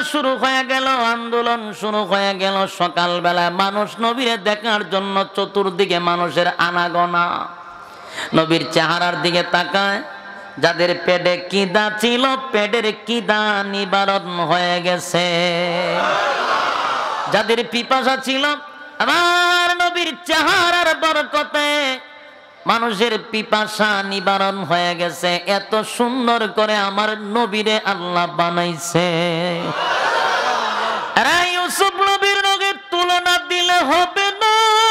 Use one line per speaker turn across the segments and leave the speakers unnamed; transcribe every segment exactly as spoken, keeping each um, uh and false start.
শুরু হয়ে গেল, আন্দোলন শুরু হয়ে গেল। সকালবেলায় মানুষ নবীরে দেখার জন্য চতুর্দিকে মানুষের আনাগোনা। নবীর চেহারার দিকে তাকায়, যাদের পেটে কিদা ছিল পেটের কিদা নিবারণ হয়ে গেছে, যাদের পিপাসা ছিল আমার নবীর চেহারার বরকতে মানুষের পিপাসা নিবারণ হয়ে গেছে। এত সুন্দর করে আমার নবীরে আল্লাহ বানাইছে। আরে ইউসুফ নবীর সঙ্গে তুলনা দিলে হবে না,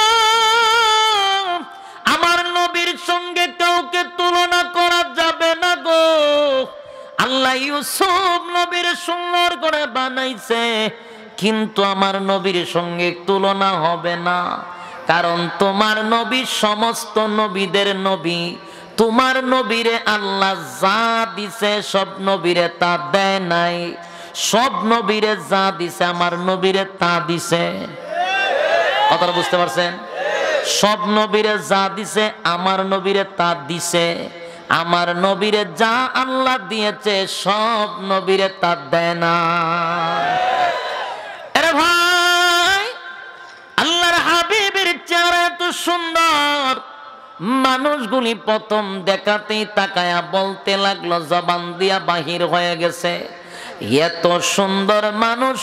আমার নবীর সঙ্গে কাউকে তুলনা করা যাবে না গো। আল্লাহ ইউসুফ নবীর সুন্দর করে বানাইছে, কিন্তু আমার নবীর সঙ্গে তুলনা হবে না। কারণ তোমার নবী সমস্ত নবীদের নবী। তোমার নবীরে আল্লাহ যা দিছে সব নবীরে তা দেয় নাই, সব নবীরে যা দিছে আমার নবীরে তা দিছে। কথাটা বুঝতে পারছেন? সব নবীরে যা দিছে আমার নবীরে তা দিছে। আমার নবীরে যা আল্লাহ দিয়েছে সব নবীরে তা দেয় না। আরে ভাই, আল্লাহর হাবিবের চেহারা এত সুন্দর, মানুষগুলি প্রথম দেখাতেই তাকায়া বলতে লাগলো, জবান দিয়া বাহির হয়ে গেছে, এত সুন্দর মানুষ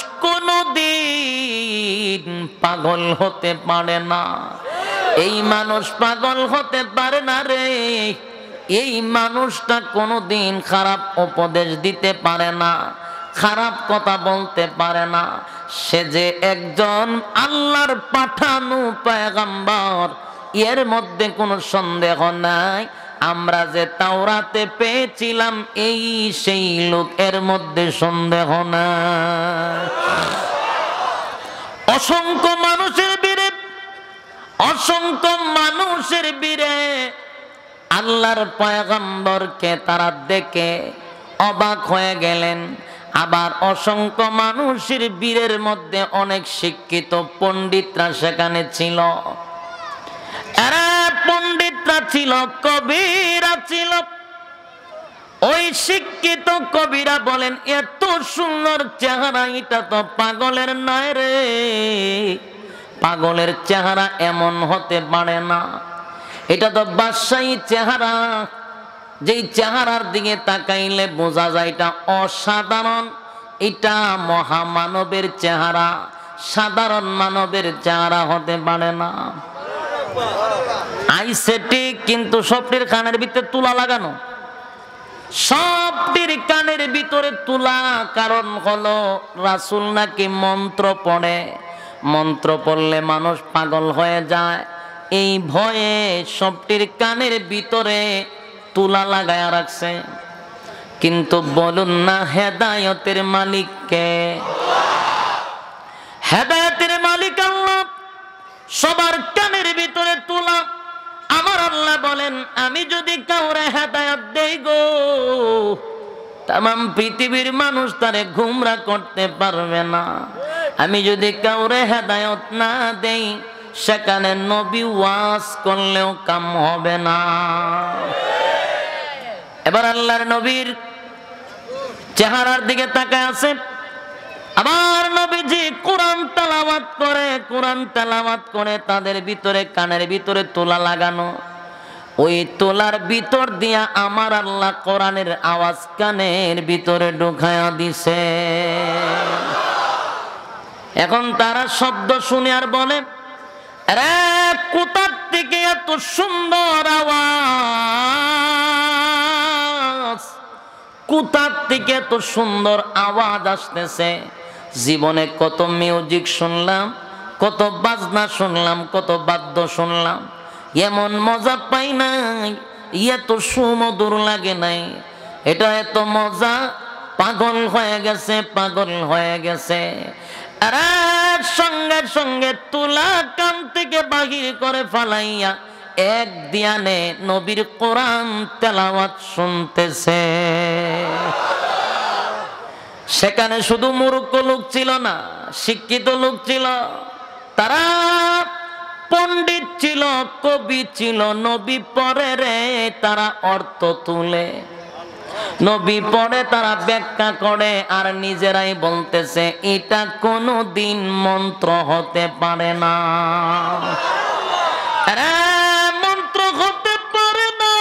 কোনদিন পাগল হতে পারে না। এই মানুষ পাগল হতে পারে না রে। এই মানুষটা কোনদিন খারাপ উপদেশ দিতে পারে না, খারাপ কথা বলতে পারে না। সে যে একজন আল্লাহর পাঠানো পয়গম্বর, এর মধ্যে কোনো সন্দেহ নাই। আমরা যে তাওরাতে পেয়েছিলাম এই সেই লোক, এর মধ্যে সন্দেহ নাই। অসংখ্য মানুষের বীরে, অসংখ্য মানুষের বীরে আল্লাহর পয়গম্বরকে তারা দেখে অবাক হয়ে গেলেন। আবার অসংখ্য মানুষের বীরের মধ্যে অনেক শিক্ষিত পণ্ডিতরা সেখানে ছিল। এরা পণ্ডিতরা ছিল, কবিরা ছিল। ওই শিক্ষিত কবিরা বলেন, এত সুন্দর চেহারা, এটা তো পাগলের নয় রে। পাগলের চেহারা এমন হতে পারে না, এটা তো বাদশাহী চেহারা। যেই চেহারার দিকে তাকাইলে বোঝা যায় এটা অসাধারণ, এটা মহামানবের চেহারা, সাধারণ মানবের চেহারা হতে পারে না। আইসে ঠিক, কিন্তু সবটির কানের ভিতরে তুলা লাগানো, সবটির কানের ভিতরে তুলা। কারণ হলো রাসূল নাকি মন্ত্র পড়ে, মন্ত্র পড়লে মানুষ পাগল হয়ে যায়। এই ভয়ে সবটির কানের ভিতরে তুলা লাগায়া রাখছে। কিন্তু বলুন না, হেদায়েতের মালিক কে? হেদায়েতের মালিক আল্লাহ। সবার কানের ভিতরে তুলা। আমার আল্লাহ বলেন, আমি যদি কাউরে হেদায়েত দেই গো, তামাম পৃথিবীর মানুষ তারে গুমরা করতে পারবে না। আমি যদি কাউরে হেদায়েত না দেই, সেখানে নবী ওয়াজ করলেও কাম হবে না। এবার আল্লাহর নবীর চেহারার দিকে তাকায় আছে। আবার নবীজি কোরআন তেলাওয়াত করে, কোরআন তেলাওয়াত করে তাদের ভিতরে কানের ভিতরে তোলা লাগানো। ওই তোলার ভিতর দিয়া আমার আল্লাহ কোরআনের আওয়াজ কানের ভিতরে ঢুকায়া দিছে। এখন তারা শব্দ শুনে আর বলে, আরে কোথার থেকে এত সুন্দর আওয়াজ, কোথার থেকে এত সুন্দর আওয়াজ আসতেছে। জীবনে কত মিউজিক শুনলাম, কত বাজনা শুনলাম, কত বাদ্য শুনলাম, এমন মজা পাই নাই, এত সুমধুর লাগে নাই। এটা এত মজা, পাগল হয়ে গেছে, পাগল হয়ে গেছে। আর সঙ্গে সঙ্গে তুলা কান থেকে বাহির করে ফালাইয়া এক দিয়ানে নবীর কোরআন তেলাওয়াত শুনতেছে। সেখানে শুধু মূর্খ লোক ছিল না, শিক্ষিত লোক ছিল, তারা পণ্ডিত ছিল, কবি ছিল। নবী পরে রে তারা অর্থ তুলে, নবী পড়ে তারা ব্যাখ্যা করে আর নিজেরাই বলতেছে এটা কোনো দিন মন্ত্র হতে পারে না। আরে মন্ত্র হতে পারে না,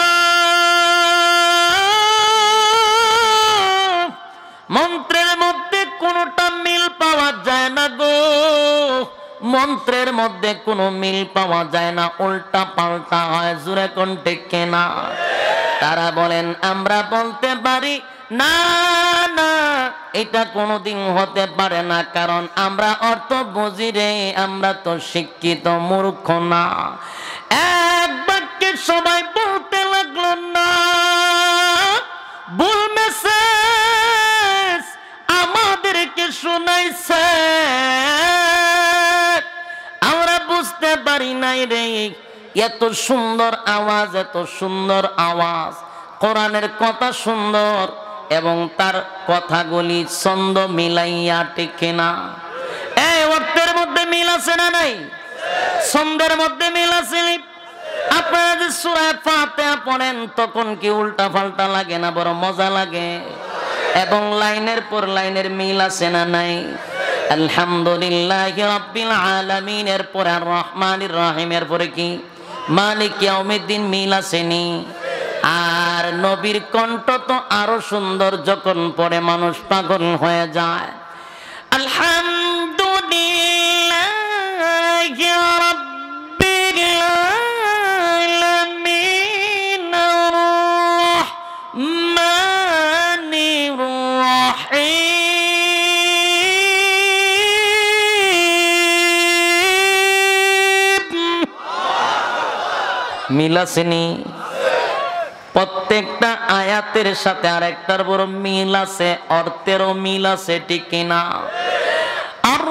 মন্ত্রের মধ্যে কোনোটা মিল পাওয়া যায় না গো, মন্ত্রের মধ্যে কোনো মিল পাওয়া যায় না, উল্টা পাল্টা হয়। জোরে কোন ঠিক কিনা? তারা বলেন আমরা বলতে পারি না না এটা কোনোদিন হতে পারে না, কারণ আমরা অর্থ বুঝি রে, আমরা তো শিক্ষিত মূর্খ না। এক বাক্যে সবাই বলতে লাগলো না, ভুল মেসেজ আমাদেরকে শোনাইছে, আমরা বুঝতে পারি নাই রে। এত সুন্দর আওয়াজ, এত সুন্দর আওয়াজ, কোরআনের কথা সুন্দর এবং তার কথাগুলি ছন্দ মিলাইয়া ঠিক না? এই অর্থের মধ্যে মিল আছে না নাই? ছন্দের মধ্যে মিল আছে? আপনারা যে সূরা ফাতিহা পড়েন তখন কি উল্টা পাল্টা লাগে না, বড় মজা লাগে? এবং লাইনের পর লাইনের মিল আছে না নাই? আলহামদুলিল্লাহি রাব্বিল আলামিন এর পরে আর রহমানির রহিমের পরে কি মালিক ইয়াউমিদ্দিন মিল আসেনি? আর নবীর কণ্ঠ তো আরো সুন্দর, যখন পড়ে মানুষ পাগল হয়ে যায়। আলহামদুলিল্লাহি রাব্বিল আলামিন আর-রাহমানির রহিম মিল আসেনি? প্রত্যেকটা আয়াতের সাথে আরেকটার বড় মিল আছে, অর্থেরও মিল আছে ঠিক কিনা? আর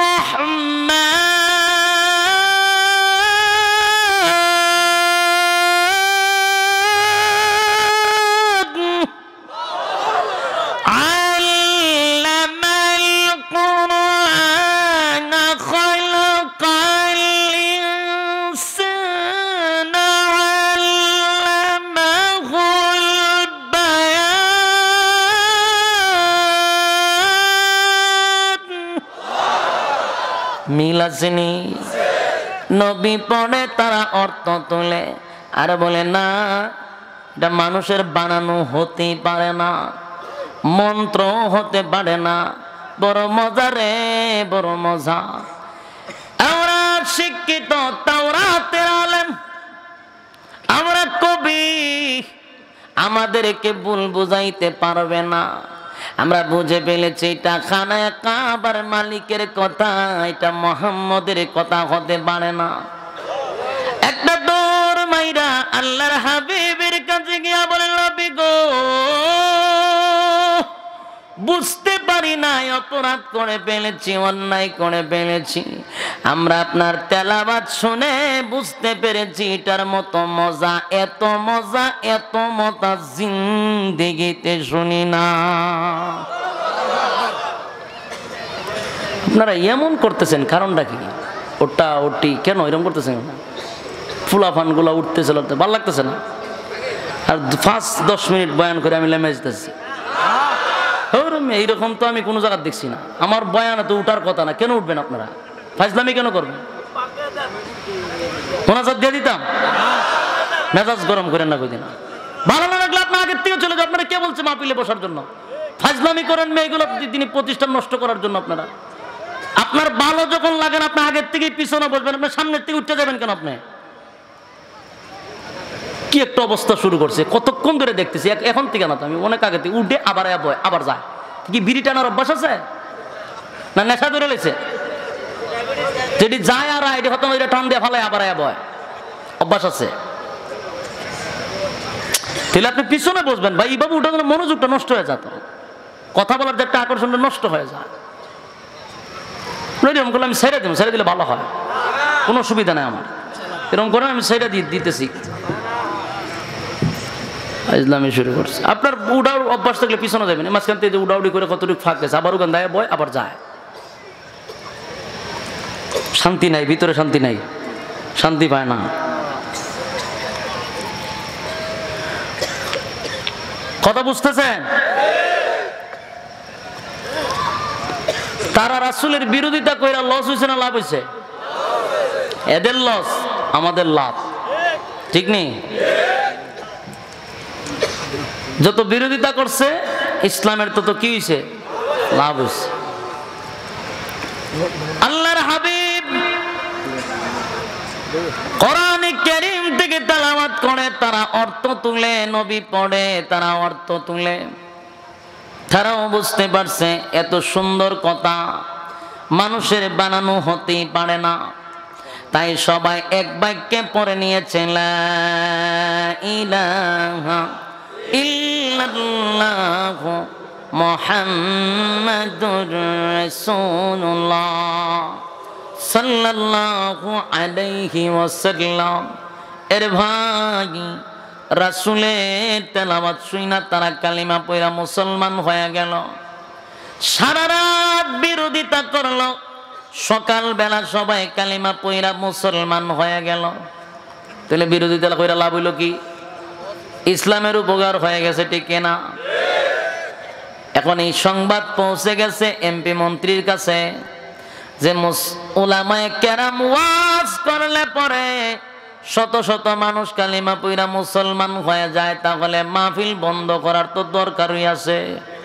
মিল আসেনি? নবী পড়ে তারা অর্থ তোলে আর বলে না এটা মানুষের বানানো হতেই পারে না, মন্ত্র হতে পারে না। বড় মজা রে, বড় মজা। আমরা শিক্ষিত, তাওরাতের আলেম, আমরা কবি, আমাদেরকে ভুল বুঝাইতে পারবে না। আমরা বুঝে ফেলেছি এটা খানায় কাবার মালিকের কথা, এটা মুহাম্মদের কথা হতে পারে না। একটা দৌড় মাইরা আল্লাহর হাবিবের কাছে গিয়া বলে নবী গো, বুঝতে পারি না, অপরাধ করে ফেলেছি, অন্যায় করে ফেলেছি। আমরা আপনার তেলাওয়াত শুনে বুঝতে পেরেছি এটার মতো মজা, এত মজা, এত মজা জিন্দেগিতে শুনি না। আপনারা এমন করতেছেন কারণটা কি? ওটা ওটি কেন এরকম করতেছেন? ফুলাফান গুলা উঠতেছে, ভালো লাগতেছে না? আর ফার্স্ট দশ মিনিট বয়ান করে আমি লেমে যেতেছি। এইরকম তো আমি কোনো জায়গায় দেখছি না। আমার বয়ান তো উঠার কথা না, কেন উঠবেন আপনারা? ফাজলামি কেন করবেন? মোনাজাত দিয়ে দিতাম, মেজাজ গরম করেন না কদিন। ভালো না লাগলে আপনার আগের থেকে চলে যান। আপনারা কে বলছে মাহফিলে বসার জন্য? ফাজলামি করেন মেয়েগুলো তিনি প্রতিষ্ঠান নষ্ট করার জন্য। আপনারা আপনার ভালো যখন লাগেন আপনি আগের থেকেই পিছনে বসবেন, আপনার সামনের থেকে উঠতে যাবেন কেন? আপনি কি একটা অবস্থা শুরু করছে, কতক্ষণ ধরে দেখতেছি। এখন থেকে না তো, আমি অনেক আগে থেকে উঠে আবার বয়, আবার যায়। কি বিড়ি টানার অভ্যাস আছে না নেশা ধরে লেছে? যেটি যায় আর আইডি হতো এটা টান দিয়ে ফেলায় আবার বয়, অভ্যাস আছে। তাহলে আপনি পিছনে বসবেন ভাই, এইভাবে উঠে গেলে মনোযোগটা নষ্ট হয়ে যেত, কথা বলার যে একটা আকর্ষণটা নষ্ট হয়ে যায়। এরকম করলে আমি ছেড়ে দিব, ছেড়ে দিলে ভালো হয়, কোনো অসুবিধা নেই আমার। এরকম করে আমি ছেড়ে দিয়ে দিতেছি, ইসলামী শুরু করছে। আপনার উড়াউড় অভ্যাস থাকলে পিছনে যাবেন, মাঝখান থেকে উড়াউড়ি করে কতটুকু ফাঁক গেছে, আবার ওখান দেয় বয়, আবার যায়। শান্তি নাই, ভিতরে শান্তি নাই, শান্তি পায় না। কথা বুঝতেছেন? তারা রাসূলের বিরোধিতা কইরা লস হইছে না লাভ হইছে? এদের লস, আমাদের লাভ, ঠিক নেই? যত বিরোধিতা করছে ইসলামের তত কি হইছে? লাভ হইছে। আল্লাহর হাবিব কোরআনে কারীম থেকে তেলাওয়াত করে, তারা অর্থ তুলে, নবী পড়ে তারা অর্থ তুলে। তারাও বুঝতে পারছে এত সুন্দর কথা মানুষের বানানো হতেই পারে না, তাই সবাই এক বাক্যে পড়ে নিয়েছে, লা ইলাহা ইল্লাল্লাহু মুহাম্মাদুর রাসূলুল্লাহ সাল্লাল্লাহু আলাইহি ওয়াসাল্লাম। এর ভাই রাসূলের তেলাওয়াত শুইনা তারা কালিমা পড়া মুসলমান হয়ে গেল। সারা রাত বিরোধিতা করলো, সকাল বেলা সবাই কালিমা পড়া মুসলমান হয়ে গেল। তাহলে বিরোধিতা কইরা লাভ হইল কি? ইসলামের উপকার হয়ে গেছে, ঠিক না? এখন এই সংবাদ পৌঁছে গেছে এমপি মন্ত্রীর কাছে যে উলামায়ে কেরাম ওয়াজ করলে পরে শত শত মানুষ কালিমা পড়া মুসলমান হয়ে যায়, তাহলে মাহফিল বন্ধ করার তো দরকারই আছে।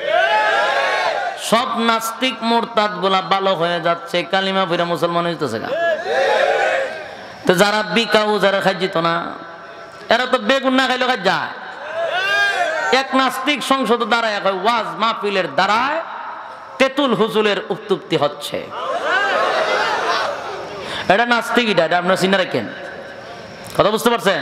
সব নাস্তিক মুরতাদ গুলা ভালো হয়ে যাচ্ছে, কালিমা পড়া মুসলমান হইতেছে গা। তো যারা বিকাউ যারা খাইজিত না, এরা তো বেগুন না খাইলে খাই যায়। এক নাস্তিক সংসদ দ্বারায় ওয়াজ মাহফিলের দ্বারায় তেতুল হুজুলের উত্তপ্তি হচ্ছে। এটা নাস্তিক, এটা এটা আপনারা চিনে রাখেন। কথা বুঝতে পারছেন?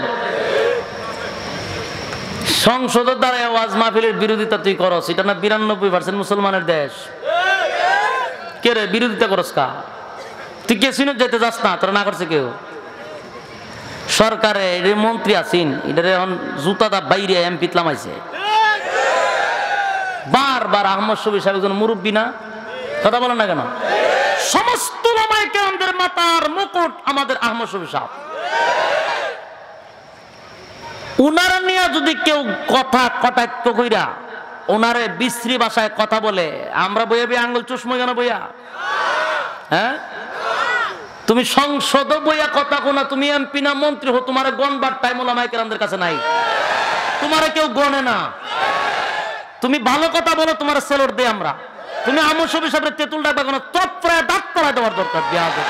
সংসদের দ্বারা ওয়াজ মাহফিলের বিরোধিতা তুই করস, এটা না বিরানব্বই পার্সেন্ট মুসলমানের দেশ। কে রে বিরোধিতা করস কা? তুই কে সিনে যেতে যাস না, তোরা না করছে কেউ। সরকারে এর মন্ত্রী আছেন, এটারে এখন জুতাটা বাইরে এমপি লামাইছে। বারবার আহমদ শফি সাহেব একজন মুরব্বী না, কথা বলেন না কেন? সমস্ত ওলামায়ে কেরামদের মাথার মুকুট আমাদের আহমদ শফি সাহেব। উনারা নিয়ে যদি কেউ কথা কটাক্ষ কইরা ওনারে বিশ্রী ভাষায় কথা বলে, আমরা বইয়া বইয়া আঙ্গুল চুষমো কেন বইয়া? হ্যাঁ, তুমি সংসদ বইয়া কথা কোনা, তুমি এমপি না মন্ত্রী হো, তোমার গণবার টাইম ওলামায়ে কেরামদের কাছে নাই, তোমারে কেউ গণে না। তুমি ভালো কথা বলো, তোমার সেলর দে আমরা। তুমি আহমদ শফি সাহেবের তেতুল ডাকবা কেন? তৎপ্রায় দাঁত পড়ায় দেওয়ার দরকার।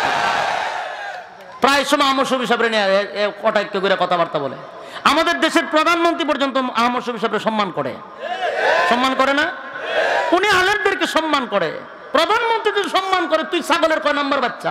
প্রায় সময় আহমদ শফি সাহেবের নিয়ে কটাক্ষ করে কথাবার্তা বলে। আমাদের দেশের প্রধানমন্ত্রী পর্যন্ত আহমদ শফি সাহেবের সম্মান করে, সম্মান করে না? উনি আলেমদেরকে সম্মান করে, প্রধানমন্ত্রীকে সম্মান করে। তুই ছাগলের কয় নাম্বার বাচ্চা?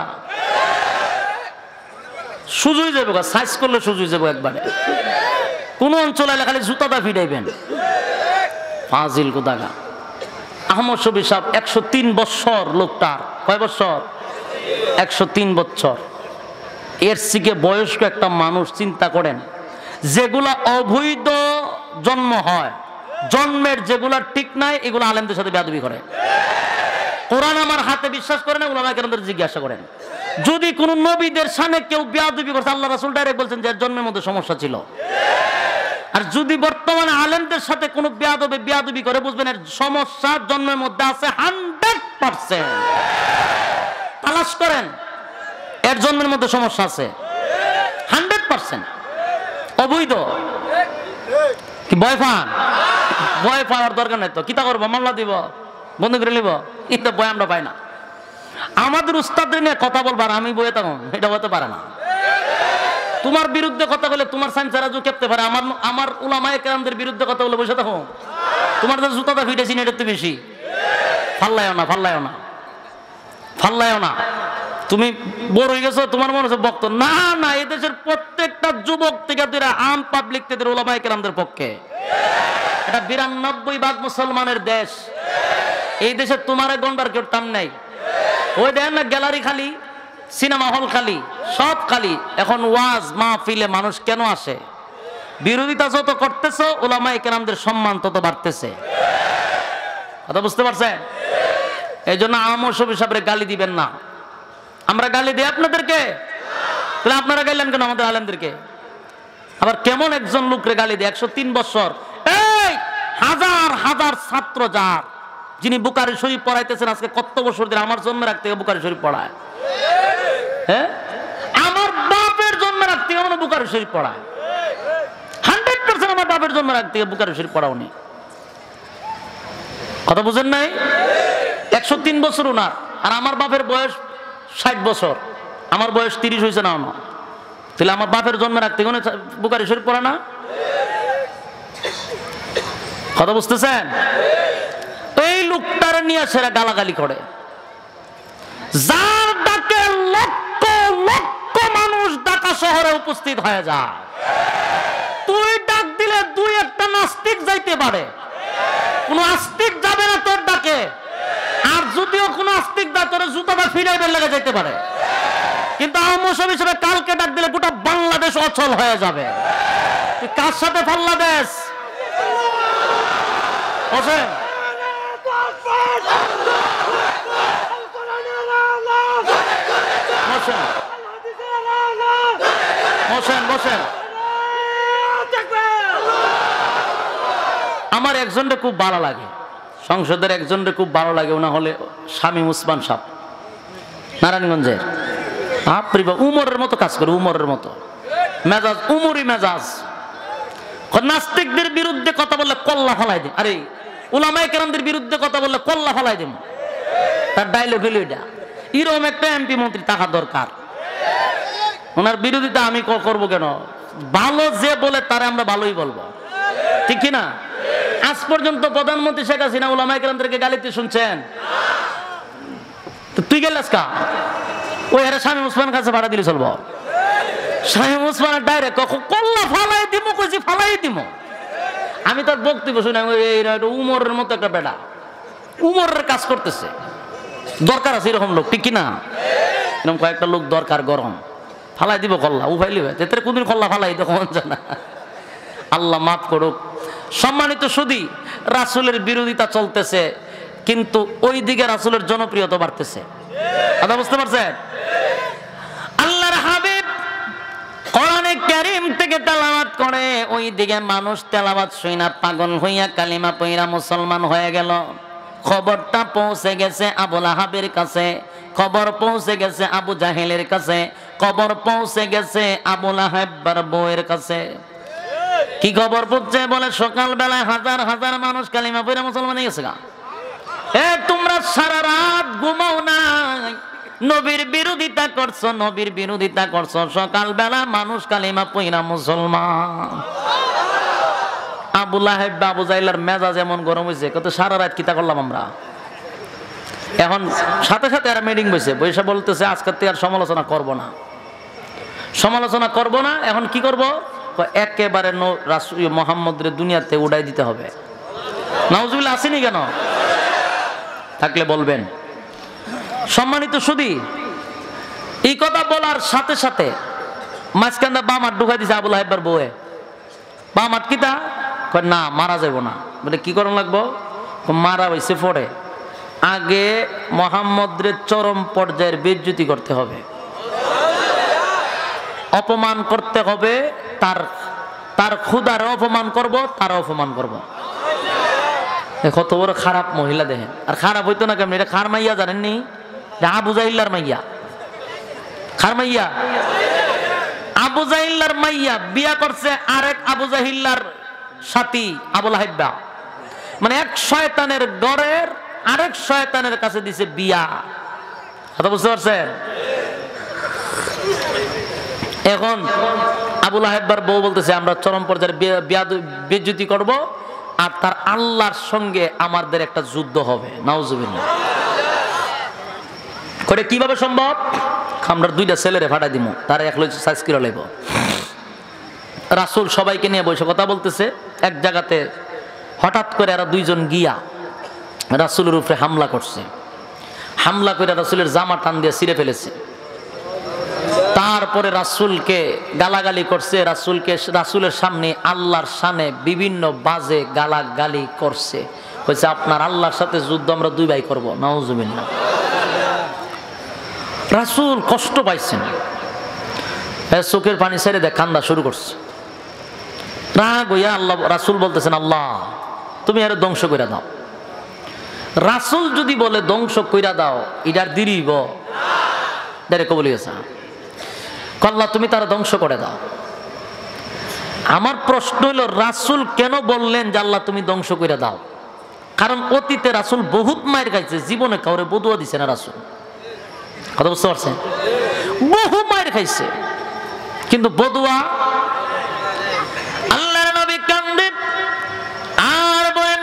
সুজুই যাবো, সাইজ করলে সুজুই যাবো একবারে। কোন অঞ্চলে খালি জুতাটা ফিরাইবেন, ফাজিল কোদাগা। আহমদ শফি সাহেব একশো তিন বৎসর, লোকটার কয় বৎসর? একশো তিন বৎসর। এর থেকে বয়স্ক একটা মানুষ, চিন্তা করেন, যেগুলা অবৈধ জন্ম হয়, জন্মের যেগুলা ঠিক নাই, এগুলো আলেমদের সাথে বেয়াদবি করে। কোরআন আমার হাতে বিশ্বাস করে না, উলামায়ে কেরামদের জিজ্ঞাসা করেন। যদি কোন নবীদের সামনে কেউ বেয়াদবি করছে, আল্লাহ রাসূল ডাইরেক্ট বলছেন যে জন্মের মধ্যে সমস্যা ছিল। আর যদি বর্তমানে আলেমদের সাথে কোনো বেয়াদবি বেয়াদবি করে, বুঝবেন এর সমস্যা জন্মের মধ্যে আছে হান্ড্রেড পার্সেন্ট। তালাশ করেন, এর জন্মের মধ্যে সমস্যা আছে হান্ড্রেড পার্সেন্ট। অবৈধ কি ভয় পান? ভয় পাওয়ার দরকার নাই তো। কিতা করবো? মামলা দিব, বন্ধ করে নিব? এটা ভয় আমরা পাই না। আমাদের উস্তাদদের নিয়ে কথা বলবার আমি বইয়ে তখন এটা হতে পারে না। তোমার বিরুদ্ধে কথা বলে তোমার সাইন্সারা জু কেপতে পারে, আমার আমার উলামায়ে কেরামদের বিরুদ্ধে কথা বলে বসে থাকো। তোমার যে জুতাটা ফিটেছি না, এটা তো বেশি। ফাল্লায়ও না, ফাল্লায়ও না, ফাল্লায়ও না। তুমি বড় হয়ে গেছো, তোমার মনে হচ্ছে বক্ত না। না, এদেশের প্রত্যেকটা যুবক থেকে দুরা আম পাবলিক থেকে উলামায়ে কেরামদের পক্ষে। এটা বিরানব্বই ভাগ মুসলমানের দেশ। এই দেশে তোমার গণবার কেউ টান নাই। ওই দেন না গ্যালারি খালি, সিনেমা হল খালি, সব খালি। এখন ওয়াজ মাহফিলে মানুষ কেন আসে? বিরোধিতা যত করতেছ, উলামায়ে কেরামদের সম্মান তত বাড়তেছে। কথা বুঝতে পারছেন? এই জন্য আহমদ শফি সাহেবের গালি দিবেন না। আমরা গালি দিই আপনাদেরকে, তাহলে আপনারা গাইলেন কেন আমাদের আলেমদেরকে? আবার কেমন একজন লোকরে গালি দেয়? একশো তিন বছর এই হাজার হাজার ছাত্র যার, যিনি বুখারী শরীফ পড়াইতেছেন আজকে কত বছর ধরে, আমার জন্মের আগ থেকে বুখারী শরীফ পড়ায়। হ্যাঁ, আমার বাপের জন্মের আগ থেকে মানে বুখারী শরীফ পড়ায়। হান্ড্রেড পার্সেন্ট আমার বাপের জন্মের আগ থেকে বুখারী শরীফ পড়াও নি। কথা বুঝেন নাই? একশো তিন বছর ওনার, আর আমার বাপের বয়স ষাট বছর, আমার বয়স তিরিশ হয়েছে না না, তাহলে আমার বাপের জন্মের আগ থেকে বুখারী শরীফ পড়া না? কথা বুঝতেছেন? এই লোকটার নিয়ে সেরা গালাগালি করে, যার ডাকে লক্ষ লক্ষ মানুষ ঢাকা শহরে উপস্থিত হয়ে যায়। তুই ডাক দিলে দুই একটা নাস্তিক যাইতে পারে, কোন আস্তিক যাবে না তোর ডাকে। আর যদিও কোন আস্তিক দা তোর জুতাটা ফিরাইবার লেগে যেতে পারে, কিন্তু আওয়ামী সব হিসেবে কালকে ডাক দিলে গোটা বাংলাদেশ অচল হয়ে যাবে। তুই কার সাথে বাংলাদেশ? বসেন বসেন বসেন বসেন। আমার একজনকে খুব ভালো লাগে, সংসদের একজনকে খুব ভালো লাগে, ওনা হলে শামীম ওসমান সাহেব, নারায়ণগঞ্জের। আপনি উমরের মতো কাজ করে, উমরের মতো মেজাজ, উমরি মেজাজ। নাস্তিকদের বিরুদ্ধে কথা বললে কল্লা ফালাই দিন, আরে উলামায়ে কেরামদের বিরুদ্ধে কথা বললে কল্লা ফালাই দিন, তার ডায়লগ হলো এটা। এরকম একটা এমপি মন্ত্রী থাকা দরকার। ওনার বিরোধিতা আমি করবো কেন? ভালো যে বলে তারে আমরা ভালোই বলবো, ঠিক কিনা? আজ পর্যন্ত প্রধানমন্ত্রী শেখ হাসিনা উলামায়ে কেরামদেরকে গালিতে শুনছেন? তুই গেলাস কা? ওই আরে শামীম ওসমান কাছে ভাড়া দিলে চলবো? শামীম ওসমানের ডাইরেক্ট কল্লা ফালাই দিমু, কইছি ফালাই দিমু। আমি তার বক্তব্য শুনে উমরের মতো একটা বেটা, উমরের কাজ করতেছে, দরকার আছে এরকম লোক, ঠিক কিনা? এরকম কয়েকটা লোক দরকার, গরম ফালাই দিব কল্লা, উফাইলি ভাই তেতে কোনদিন কল্লা ফালাই দেখুন জানা। আল্লাহ মাফ করুক। সম্মানিত সুধী, রাসূলের বিরোধিতা চলতেছে, কিন্তু ওই দিকে রাসূলের জনপ্রিয়তা বাড়তেছে। কথা বুঝতে পারছেন? আল্লাহর হাবিব কোরআনে কারীম থেকে তেলাওয়াত করে, ওই দিকে মানুষ তেলাওয়াত শুইনা পাগল হইয়া কালিমা পয়রা মুসলমান হয়ে গেল। খবরটা পৌঁছে গেছে আবু লাহাবের কাছে, খবর পৌঁছে গেছে আবু জাহেলের কাছে, খবর পৌঁছে গেছে আবু লাহাবের বউয়ের কাছে। কি খবর পৌঁছে? বলে সকাল বেলায় হাজার হাজার মানুষ কালিমা পয়রা মুসলমান হয়ে গেছে। গা এ তোমরা সারা রাত ঘুমাও নাই, নবীর বিরোধিতা করছো, নবীর বিরোধিতা করছো, সকাল বেলা মানুষ কালিমা পয়রা মুসলমান। আবু লাহাব আবু জাহেলের মেজাজ এমন গরম হয়েছে, কত সারা রাত কিতা করলাম আমরা। এখন সাথে সাথে আর মিটিং বসে বসে বলতেছে আজকের থেকে আর সমালোচনা করব না, সমালোচনা করব না। এখন কি করব? একেবারে রাসূল মুহাম্মদের দুনিয়াতে উড়াই দিতে হবে। নাউজুবিল্লাহ, আসেনি কেন? থাকলে বলবেন। সম্মানিত সুধী, এই কথা বলার সাথে সাথে মাঝখানটা বাম হাত ঢুকাই দিছে আবু লাহাবের বউয়ে। বাম হাত কিতা? না মারা যাব না। বলে কি করণ লাগবো? মারা হয়েছে পড়ে, আগে মুহাম্মদের চরম পর্যায়ের বেইজ্জতি করতে হবে, অপমান করতে হবে, তার তার খুদার অপমান করব, তার অপমান করব। কত বড় খারাপ মহিলা দেখেন। আর খারাপ হইতো না কেমন? এটা খার মাইয়া জানেননি? আবু জাহিল্লার মাইয়া, খার মাইয়া। আবু জাহিল্লার মাইয়া বিয়া করছে আরেক আবু জাহিল্লার সাথী আবু লাহাব। মানে এক শয়তানের ঘরের আরেক শয়তানের কাছে দিছে বিয়া। কথা বুঝতে পারছেন? এখন আবু লাহাবের বউ বলতেছে আমরা চরম পর্যায়ে বেইজ্জতি করব, আর তার আল্লাহর সঙ্গে আমাদের একটা যুদ্ধ হবে। নাউজুবিল্লাহ। করে কিভাবে সম্ভব? আমরা দুইটা ছেলেরে ফাটাই দিব, তারা এক লইছে সাইজ করে লইব। রাসূল সবাইকে নিয়ে বসে কথা বলতেছে এক জায়গাতে, হঠাৎ করে এরা দুইজন গিয়া রাসূলের উপরে হামলা করছে। হামলা করে রাসূলের জামা টান দিয়ে ছিঁড়ে ফেলেছে। তারপরে রাসূলকে গালাগালি করছে, রাসূলকে রাসূলের সামনে আল্লাহর শানে বিভিন্ন বাজে গালাগালি করছে। কইছে আপনার আল্লাহর সাথে যুদ্ধ আমরা দুই ভাই করব। নাউজুবিল্লাহ। রাসূল কষ্ট পাইছেন, চোখের পানি ছেড়ে দেয়, কান্না শুরু করছে। রাগ হইয়া আল্লাহ রাসূল বলতেছেন আল্লাহ তুমি আর ধ্বংস করে দাও। রাসূল যদি বলে ধ্বংস কইরা দাও, ইডার দিরিব দারে কবুল গেছে, আল্লাহ তুমি তারা ধ্বংস করে দাও। আমার প্রশ্ন হলো, রাসূল কেন বললেন যে আল্লাহ তুমি ধ্বংস করে দাও? কারণ অতীতে রাসূল বহুত মায়ের খাইছে, জীবনে কাউরে বদুয়া দিছে না রাসূল। কথা বুঝতে পারছেন? বহু মায়ের খাইছে, কিন্তু বদুয়া আল্লাহর নবী কান্দে আর বলেন,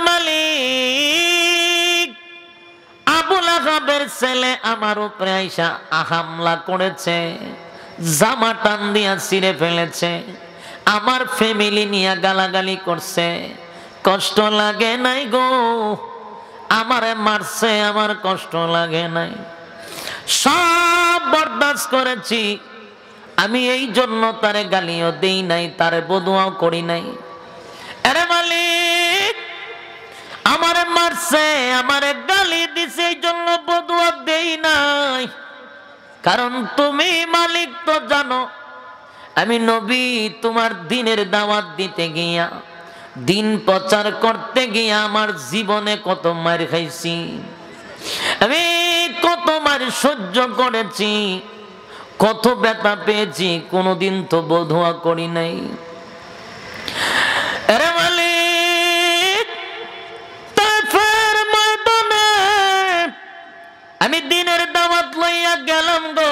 মালিক আবু লাহাবের ছেলে আমার উপরে আইসা হামলা করেছে, জামা টান দিয়া ছিঁড়ে ফেলেছে, আমার ফ্যামিলি নিয়ে গালাগালি করছে, কষ্ট লাগে নাই গো, আমারে মারছে, আমার কষ্ট লাগে নাই, সব বরদাস্ত করেছি, আমি এই জন্য তারে গালিও দেই নাই, তারে বদুয়াও করি নাই। আরে মালিক আমারে মারছে, আমারে গালি দিছে, এই জন্য বদুয়া দেই নাই, কারণ তুমি মালিক তো জানো আমি নবী তোমার দিনের দাওয়াত দিতে গিয়া, দিন প্রচার করতে গিয়া আমার জীবনে কত মার খাইছি, আমি কত মার সহ্য করেছি, কত ব্যথা পেয়েছি, কোনোদিন তো বদুয়া করি নাই। আরে মালিক তাইফের ময়দানে আমি দিনের দাওয়াত লইয়া গেলাম গো,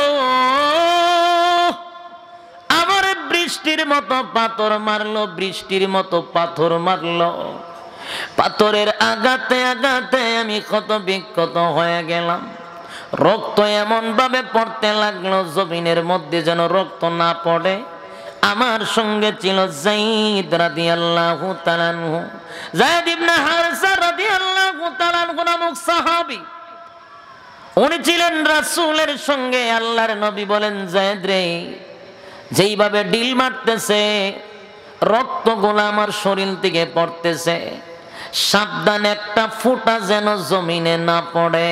আমার বৃষ্টির মতো পাথর মারলো, বৃষ্টির মতো পাথর মারলো, পাথরের আঘাতে আঘাতে আমি ক্ষত বিক্ষত হয়ে গেলাম, রক্ত এমন ভাবে পড়তে লাগলো জমিনের মধ্যে যেন রক্ত না পড়ে। আমার সঙ্গে ছিল যায়েদ রাদিয়াল্লাহু তাআলা আনহু, যায়েদ ইবনে হারিসা রাদিয়াল্লাহু তাআলা আনহু নামক সাহাবী, উনি ছিলেন রাসূলের সঙ্গে। আল্লাহর নবী বলেন, যায়েদ রে, যেইভাবে ডিল মারতেছে রক্তগুলো আমার শরীর থেকে পড়তেছে, সাবধান একটা ফোঁটা যেন জমিনে না পড়ে।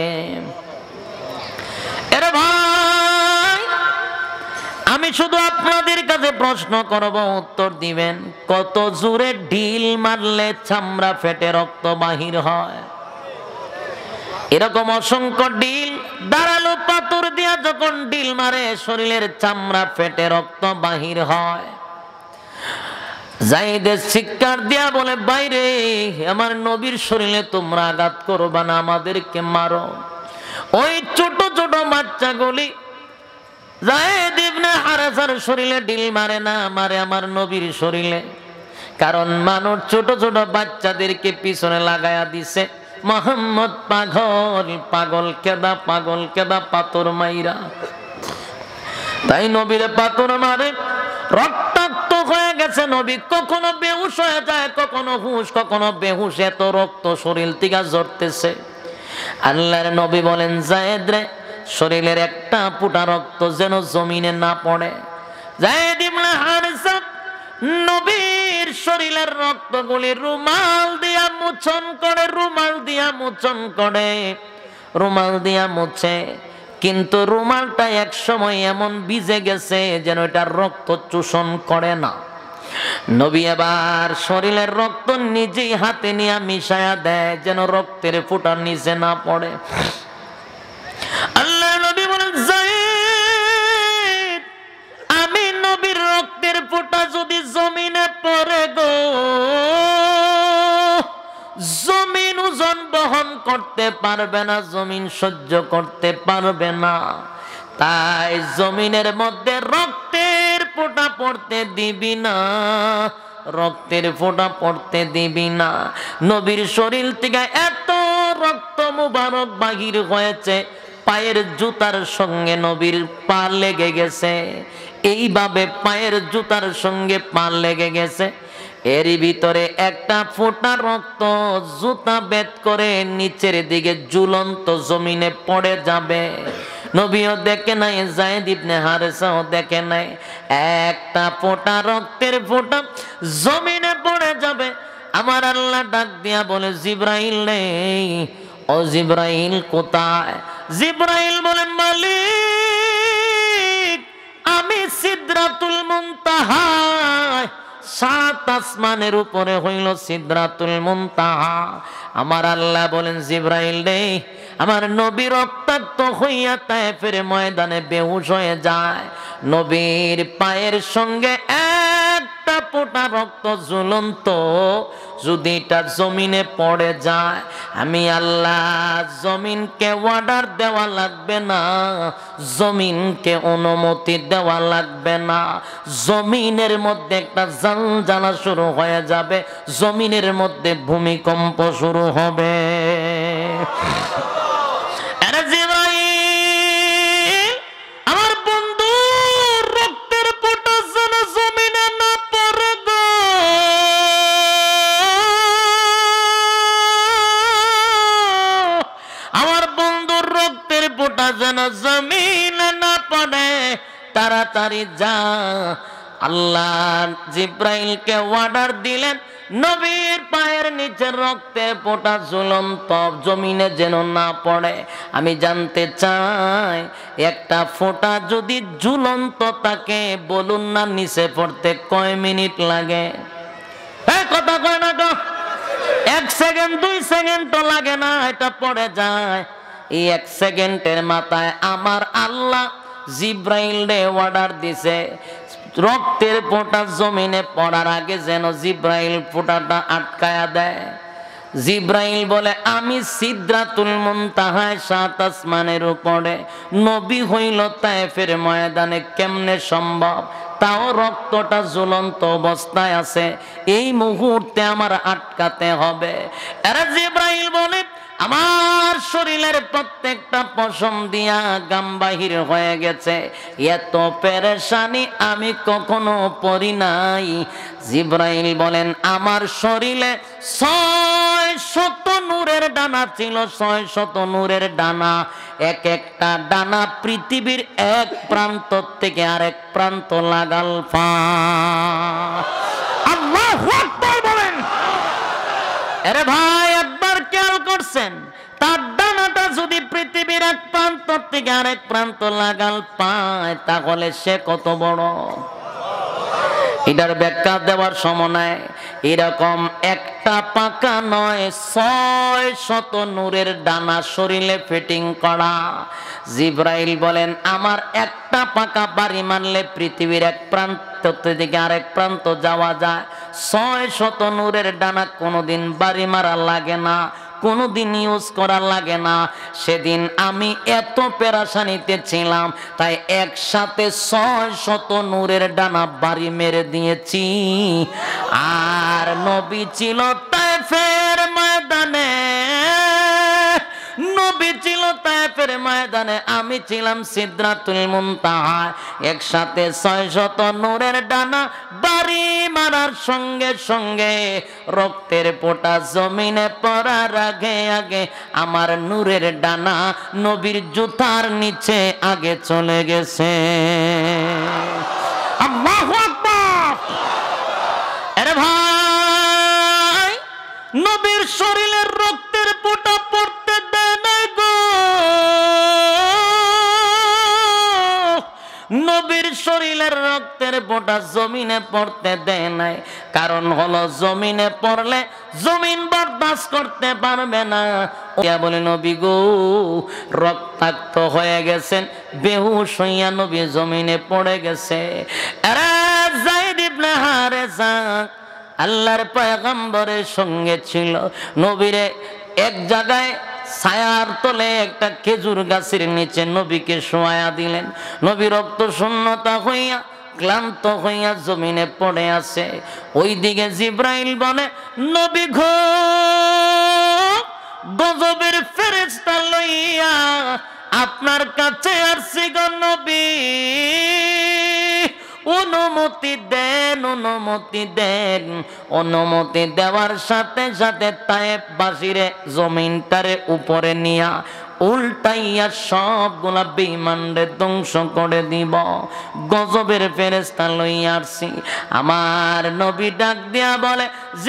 এরে ভাই, আমি শুধু আপনাদের কাছে প্রশ্ন করব, উত্তর দিবেন, কত জোরে ঢিল মারলে চামড়া ফেটে রক্ত বাহির হয়? এরকম অসংখ্য ডিল দাঁড়ালো পাথর দিয়া যখন ডিল মারে শরীরের চামড়া ফেটে রক্ত বাহির হয়। যায়েদের চিৎকার দিয়া বলে, বাইরে আমার নবীর শরীরে তোমরা আঘাত করবা না, আমাদেরকে মারো। ওই ছোট ছোট বাচ্চাগুলি যায়েদ ইবনে হারিসার শরীরে ডিল মারে না, মারে আমার নবীর শরীরে। কারণ মানুষ ছোট ছোট বাচ্চাদেরকে পিছনে লাগায়া দিছে, মোহাম্মদ পাগল, পাগল কেদা, পাগল কেদা পাথর মাইরা। তাই নবীরে পাথর মারে, রক্তাক্ত হয়ে গেছে নবী, কখনো বেহুশ হয়ে যায়, কখনো হুশ, কখনো বেহুশ, এত রক্ত শরীর থেকে ঝরতেছে। আল্লাহর নবী বলেন, যায়েদ রে, শরীরের একটা ফুটা রক্ত যেন জমিনে না পড়ে। যায়েদ ইবনে হারিসা নবীর শরীরের রক্তগুলি রুমাল দিয়া মোচন করে, রুমাল দিয়া মোচন করে, রুমাল দিয়া মুছে, কিন্তু রুমালটা এক সময় এমন ভিজে গেছে যেন এটা রক্ত চোষণ করে না। নবী এবার শরীরের রক্ত নিজেই হাতে নিয়ে মিশায়া দেয় যেন রক্তের ফোঁটা নিচে না পড়ে। আল্লাহ নবী বলেন, যায়েদ, আমি নবীর রক্তের ফোঁটা যদি জমিনে পড়ে গো, জমিন ওজন বহন করতে পারবে না, জমিন সহ্য করতে পারবে না। তাই জমিনের মধ্যে রক্তের ফোঁটা পড়তে দিবি না, রক্তের ফোঁটা পড়তে দিবি না। নবীর শরীর থেকে এত রক্ত মুবারক বাহির হয়েছে, পায়ের জুতার সঙ্গে নবীর পা লেগে গেছে, এইভাবে পায়ের জুতার সঙ্গে পা লেগে গেছে। এরই ভিতরে একটা ফোঁটা রক্ত জুতা বেদ করে নিচের দিকে ঝুলন্ত জমিনে পড়ে যাবে। নবীও দেখে নাই, যায়েদ ইবনে হারিসাও দেখে নাই, একটা ফোঁটা রক্তের ফোঁটা জমিনে পড়ে যাবে। আমার আল্লাহ ডাক দিয়া বলে, জিবরাইল রে, ও জিবরাইল কোথায়? জিবরাইল বলে, মালিক আমি সিদরাতুল মুনতাহা সাত আসমানের উপরে হইল সিদরাতুল মুনতাহা। আমার আল্লাহ বলেন জিবরাইল রে, আমার নবী রক্তাক্ত হইয়া তায়েফের ময়দানে বেহুশ হয়ে যায়। নবীর পায়ের সঙ্গে একটা ফোঁটা রক্ত ঝুলন্ত যদি এটা জমিনে পড়ে যায়, আমি আল্লাহ জমিনকে অর্ডার দেওয়া লাগবে না, জমিনকে অনুমতি দেওয়া লাগবে না, জমিনের মধ্যে একটা জালজালা শুরু হয়ে যাবে, জমিনের মধ্যে ভূমিকম্প শুরু হবে। আরে জিবরাইল, আমার বন্ধু রক্তের ফোঁটা যেন জমিনে না পড়ে গো। আমার বন্ধুর রক্তের ফোঁটা যেন জমিনে না পড়ে, তাড়াতাড়ি যা। আল্লাহ জিবরাইলকে অর্ডার দিলেন, নবীর পায়ের নিচে রক্তের ফোঁটা ঝুলন্ত জমিনে যেন না পড়ে। আমি জানতে চাই, একটা ফোঁটা যদি ঝুলন্ত থাকে, বলুন না নিচে পড়তে কয় মিনিট লাগে? কথা কয় না গো? এক সেকেন্ড দুই সেকেন্ড তো লাগে না, এটা পড়ে যায়। এই এক সেকেন্ডের মাথায় আমার আল্লাহ জিবরাইল রে অর্ডার দিছে, রক্তের ফোঁটা জমিনে পড়ার আগে যেন জিবরাইল ফোঁটাটা আটকায়া দেয়। জিবরাইল বলে, আমি সিদরাতুল মুনতাহায় সাত আসমানের উপরে, নবী হইল তায়েফের ময়দানে, কেমনে সম্ভব? তাও রক্তটা ঝুলন্ত অবস্থায় আছে, এই মুহূর্তে আমার আটকাতে হবে। আরে জিবরাইল বলে, আমার শরীরের প্রত্যেকটা পশম দিয়া গাম বাহির হয়ে গেছে, এত পেরেশানি আমি কখনো পড়ি নাই। জিবরাইল বলেন, আমার শরীরে ছয় শত নূরের ডানা ছিল, ছয় শত নূরের ডানা, এক একটা ডানা পৃথিবীর এক প্রান্ত থেকে আরেক প্রান্ত লাগাল ফা। আল্লাহু আকবার বলেন। আরে ভাই, একবার খেয়াল করছেন, তার ডানাটা যদি পৃথিবীর এক প্রান্ত থেকে আরেক প্রান্ত লাগাল পায়, তাহলে সে কত বড়? এটার ব্যাখ্যা দেওয়ার সময় নাই। এরকম একটা পাকা নয়, ছয় শত নূরের ডানা শরীরে ফিটিং করা। জিবরাইল বলেন, আমার একটা পাকা বাড়ি মারলে পৃথিবীর এক প্রান্ত থেকে আরেক প্রান্ত যাওয়া যায়। ছয় শত নূরের ডানা কোনোদিন বাড়ি মারা লাগে না, কোনোদিন ইউজ করা লাগে না। সেদিন আমি এত পেরেশানিতে ছিলাম, তাই একসাথে ছয় শত নূরের ডানা বাড়ি মেরে দিয়েছি। আর নবী ছিল তায়েফের ময়দানে, নবী ছিল তায়েফের ময়দানে, আমি ছিলাম সিদরাতুল মুনতাহা। একসাথে ছয় শত নূরের ডানা বাড়ি মারার সঙ্গে সঙ্গে রক্তের ফোঁটা জমিনে পড়ার আগে আগে আমার নূরের ডানা নবীর জুতার নিচে আগে চলে গেছে। আল্লাহু আকবার। আরে ভাই, নবীর শরীরের রক্তের ফোঁটা পড়তে দেয় নাই গো। নবীর শরীরের রক্তের ফোঁটা জমিনে পড়তে দেয় নাই, কারণ হলো জমিনে পড়লে জমিন বরদাস্ত করতে পারবে না। বলে, নবী গো রক্তাক্ত হয়ে গেছেন, বেহুশ হইয়া নবী জমিনে পড়ে গেছে। আরে যায়েদ ইবনে হারেসা আল্লাহর পয়গম্বরের সঙ্গে ছিল, নবীরে এক জায়গায় ছায়ার তলে একটা খেজুর গাছের নিচে নবীকে শোয়া দিলেন। নবী রক্ত শূন্যতা হইয়া ক্লান্ত হইয়া জমিনে পড়ে আছে। ওইদিকে জিবরাইল বলে, নবী গো গজবের ফেরেশতা লইয়া আপনার কাছে আসছি গো নবী, অনুমতি দেন, অনুমতি দেন। অনুমতি দেওয়ার সাথে সাথে তায়েফ বাসীরে জমিনটারে উপরে নিয়া উল্টাইয়া সবগুলা বেঈমানরে ধ্বংস করে দিব। গজবের ফেরেশতা লইয়া আসছি। আমার নবী ডাক দিয়া বলে,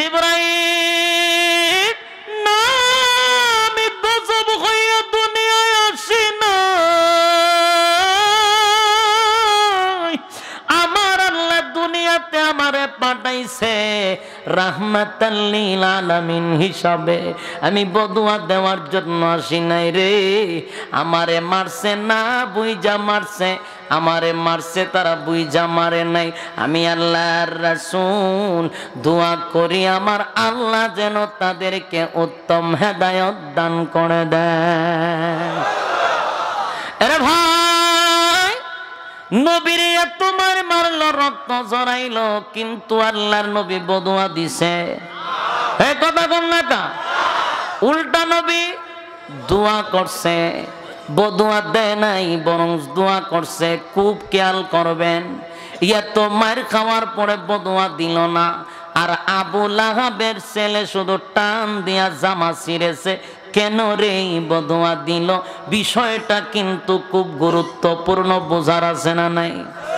জিবরাইল না, আমি গজব হইয়া দুনিয়ায় আসি না। আমার আল্লাহ দুনিয়াতে আমারে পাঠাই বানাইছে রাহমাতাল লিল আলামিন হিসাবে। আমি বদুয়া দেওয়ার জন্য আসি নাই রে। আমারে মারছে না বুইজা মারছে, আমারে মারছে তারা বুইজা মারে নাই। আমি আল্লাহর রাসূল দোয়া করি আমার আল্লাহ যেন তাদেরকে উত্তম হেদায়েত দান করে দেয়। আরে ভাই, নবীর তোমার মারলো, রক্ত ঝরাইলো, কিন্তু আল্লাহর নবী বদুয়া দিছে। এই কথা কোন না কা? উল্টা নবী দোয়া করছে, বদুয়া দেয় নাই, বরং দোয়া করছে। খুব খেয়াল করবেন, ইয়া তো মার খাওয়ার পরে বদুয়া দিল না, আর আবু লাহাবের ছেলে শুধু টান দিয়া জামা ছিঁড়েছে। কেন রে বদুয়া দিল? বিষয়টা কিন্তু খুব গুরুত্বপূর্ণ, বোঝার আছে না নাই?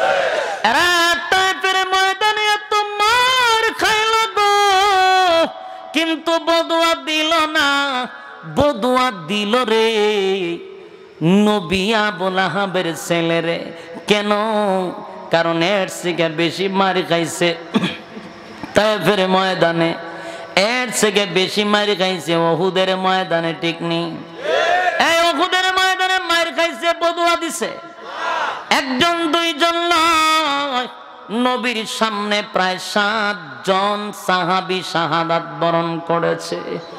ময়দানে তোমার খাইল গো, কিন্তু বদুয়া দিল না। বদুয়া দিল রে নবী আবু লাহাবের ছেলে রে। কেন? কারণ এর থেকে বেশি মার খাইছে তায়েফের ময়দানে, এর থেকে বেশি মার খাইছে উহুদের ময়দানে। ঠিক নেই? এই উহুদের ময়দানে মার খাইছে, বদুয়া দিছে। একজন দুইজন নয়, নবীর সামনে প্রায় সাত জন সাহাবী শাহাদাত বরণ করেছে।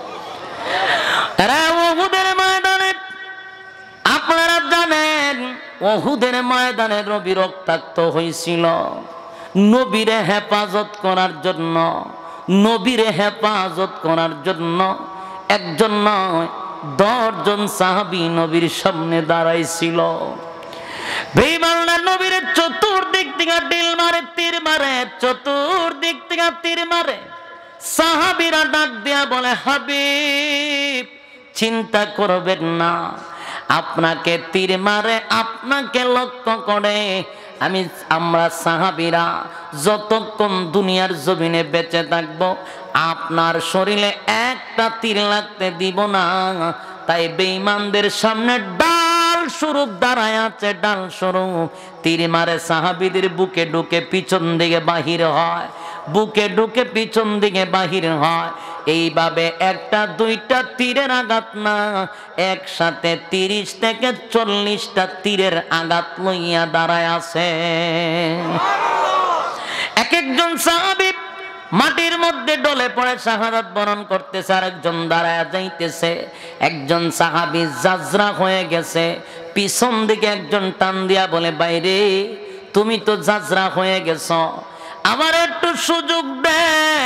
উহুদের ময়দানে আপনারা জানেন, উহুদের ময়দানে নবী রক্তাক্ত হয়েছিল। নবীরে হেফাজত করার জন্য, নবীরে হেফাজত করার জন্য একজন নয় দশজন সাহাবী নবীর সামনে দাঁড়াইছিল। বেঈমানরা নবীর চতুর্দিক থেকে ঢিল মারে, তীর মারে, চতুর্দিক থেকে তীর মারে। সাহাবীরা ডাক দিয়া বলে, হাবিব চিন্তা করবেন না, আপনাকে তীর মারে, আপনাকে লক্ষ্য করে আমি আমরা সাহাবীরা যতক্ষণ দুনিয়ার জমিনে বেঁচে থাকব আপনার শরীরে একটা তীর লাগতে দিব না। তাই বেঈমানদের সামনে ডাল স্বরূপ দাঁড়ায় আছে, ডাল স্বরূপ তীর মারে সাহাবীদের বুকে ঢুকে পিছন দিকে বাহির হয়, বুকে ঢুকে পিছন দিকে বাহির হয়। এইভাবে একটা দুইটা তীরের আঘাত না, একসাথে তিরিশ থেকে চল্লিশটা তীরের আঘাত লইয়া দাঁড়ায় আছে। এক একজন সাহাবী মাটির মধ্যে ডলে পড়ে শাহাদাত বরণ করতেছে, আর একজন দাঁড়ায় যাইতেছে। একজন সাহাবী জাজরা হয়ে গেছে, পিছন দিকে একজন টান দিয়া বলে, বাইরে তুমি তো জাজরা হয়ে গেছ, আমার একটু সুযোগ দে,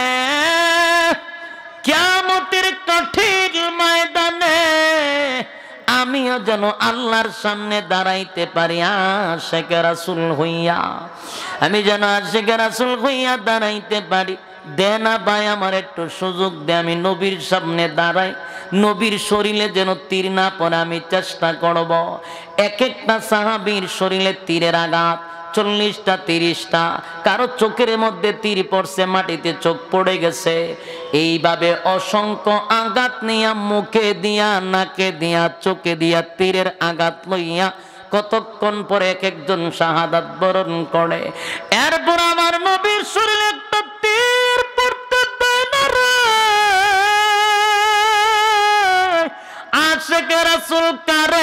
কিয়ামতের কঠিন ময়দানে আমিও যেন আল্লাহর সামনে দাঁড়াইতে পারি আশিকে রাসূল হইয়া, আমি যেন আশিকে রাসূল হইয়া দাঁড়াইতে পারি। দে না ভাই, আমার একটু সুযোগ দে, আমি নবীর সামনে দাঁড়াই, নবীর শরীরে যেন তীর না পড়ে আমি চেষ্টা করব। এক একটা সাহাবীর শরীরে তীরের আঘাত চল্লিশটা তিরিশটা, কারো চোখের মধ্যে তীর পড়ছে, মাটিতে চোখ পড়ে গেছে। এইভাবে অসংখ্য আঘাত নিয়া, মুখে দিয়া, নাকে দিয়া, চোখে দিয়া তীরের আঘাত লইয়া কতক্ষণ পরে এক একজন শাহাদাত বরণ করে। এরপর আমার নবীর শরীরে একটা তীর পড়তে দেয় না রে। আশিকে রাসূল কারে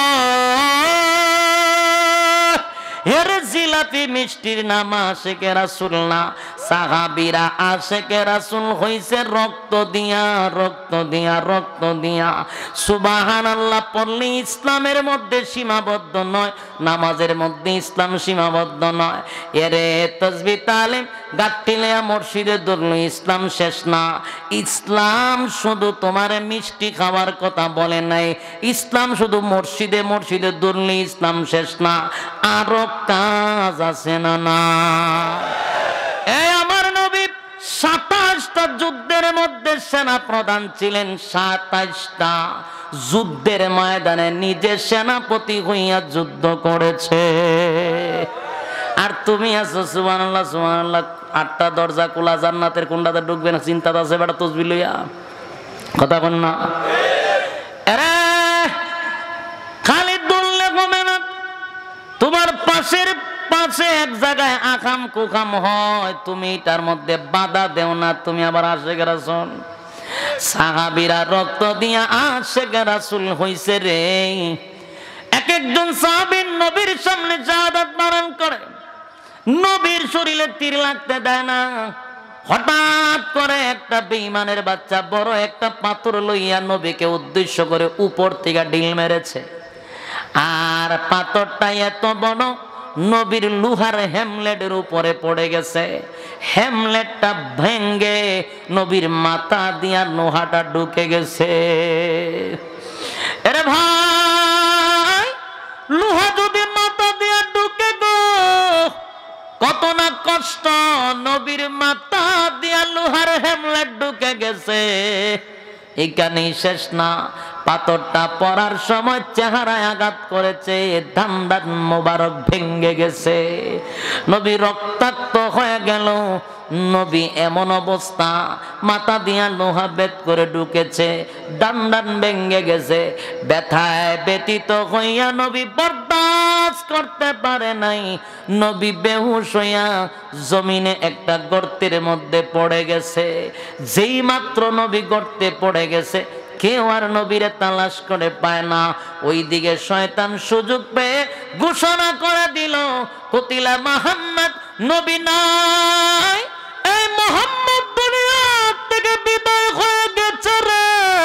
কয় জিলাপি মিষ্টির নাম আশিকে রাসূল না, সাহাবীরা আশিকে রাসূল হইছে রক্ত দিয়া, রক্ত দিয়া, রক্ত দিয়া। সুবহানাল্লাহ পড়লে ইসলামের মধ্যে সীমাবদ্ধ নয়, নামাজের মধ্যে ইসলাম সীমাবদ্ধ নয়। এরে তাসবিহ তালিম গাট্টিলে মসজিদে ধরল, ইসলাম শেষ না। ইসলাম শুধু তোমার মিষ্টি খাওয়ার কথা বলে নাই, ইসলাম শুধু মসজিদে মসজিদে ধরলে ইসলাম শেষ না, আরো কাজ আছে না না? এই আমার নবী সাতাশটা যুদ্ধের মধ্যে সেনা প্রধান ছিলেন, সাতাশটা যুদ্ধের ময়দানে নিজে সেনাপতি হইয়া যুদ্ধ করেছে। আর তুমি আছো সুবহানাল্লাহ সুবহানাল্লাহ, আটটা দরজা খোলা, জান্নাতের কোনটাতে ঢুকবে না চিন্তা আছে বেটা, তসবিহ লইয়া কথা বল না। আরে খালি দুললে কমে না, তোমার পাশের পাঁচ পাশে এক জায়গায় আকাম কুকাম হয়, তুমি তার মধ্যে বাধা দেও না, তুমি আবার আশেক রাসূল। সাহাবীরা রক্ত দিয়া আশেক রাসূল হইছে রে। এক একজন সাহাবী নবীর সামনে শাহাদাত বরণ করে, নবীর শরীরে তীর লাগতে দেয় না। হঠাৎ করে একটা বেঈমানের বাচ্চা বড় একটা পাথর লইয়া নবীকে উদ্দেশ্য করে উপর থেকে ঢিল মেরেছে, আর পাথরটা এত বড় নবীর লোহার হেমলেটের উপরে পড়ে গেছে। হেমলেটটা ভেঙ্গে নবীর মাথা দিয়া লোহাটা ঢুকে গেছে। আরে ভাই, লোহা যদি মাথা দিয়া ঢুকে গো, কত না কষ্ট। নবীর মাথা দিয়া লোহার হেমলেট ঢুকে গেছে, এখানেই শেষ না। পাথরটা পড়ার সময় চেহারায় আঘাত করেছে, দান্দান মোবারক ভেঙ্গে গেছে, নবী রক্তাক্ত হয়ে গেল। নবী এমন অবস্থা, মাথা দিয়া লোহা বেদ করে ঢুকেছে, দান্দান ভেঙ্গে গেছে। ব্যথায় ব্যতীত হইয়া নবী বরদাস্ত করতে পারে নাই। নবী বেহুশ হইয়া জমিনে একটা গর্তের মধ্যে পড়ে গেছে। যেই মাত্র নবী গর্তে পড়ে গেছে, কেউ আর নবীরে তালাশ করে পায় না। ওইদিকে শয়তান সুযোগ পেয়ে ঘোষণা করে দিল, কুতিলা মুহাম্মদ, নবী নাই, এই মুহাম্মদ দুনিয়া থেকে বিদায় হয়ে গেছে রে,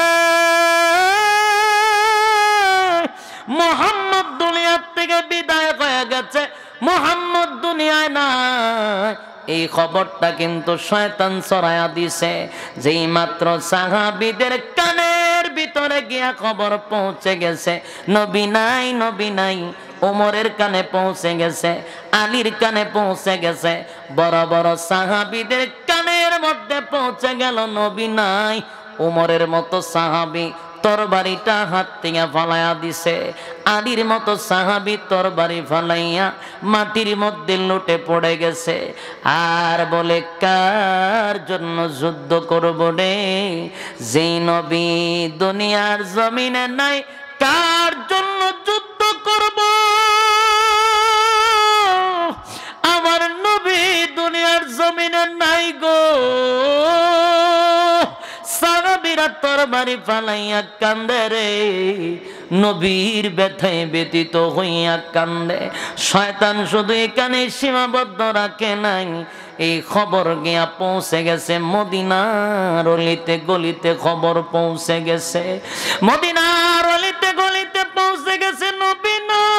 মুহাম্মদ দুনিয়া থেকে বিদায় হয়ে গেছে, মুহাম্মদ দুনিয়ায় নাই। এই খবরটা কিন্তু শয়তান ছড়ায়া দিছে। যেই মাত্র সাহাবীদের কানের ভিতরে গিয়া খবর পৌঁছে গেছে নবী নাই, নবী নাই, ওমরের কানে পৌঁছে গেছে, আলীর কানে পৌঁছে গেছে, বড় বড় সাহাবীদের কানের মধ্যে পৌঁছে গেল নবী নাই। ওমরের মতো সাহাবী তরবারিটা হাত থেকে ফালাইয়া দিছে, আলীর মতো সাহাবী তরবারি ফালাইয়া মাটির মধ্যে লুটে পড়ে গেছে। আর বলে, কার জন্য যুদ্ধ করব রে, যেই নবী দুনিয়ার জমিনে নাই, কার জন্য যুদ্ধ করব? আমার নবী দুনিয়ার জমিনে নাই গো। সাহাবীরা তরবারি ফালাইয়া কান্দে রে, নবীর ব্যথায় ব্যতীত হইয়া কান্দে। শয়তান শুধু এখানে সীমাবদ্ধ রাখে নাই, এই খবর গিয়া পৌঁছে গেছে মদিনার অলিতে গলিতে, খবর পৌঁছে গেছে মদিনার অলিতে গলিতে পৌঁছে গেছে, নবী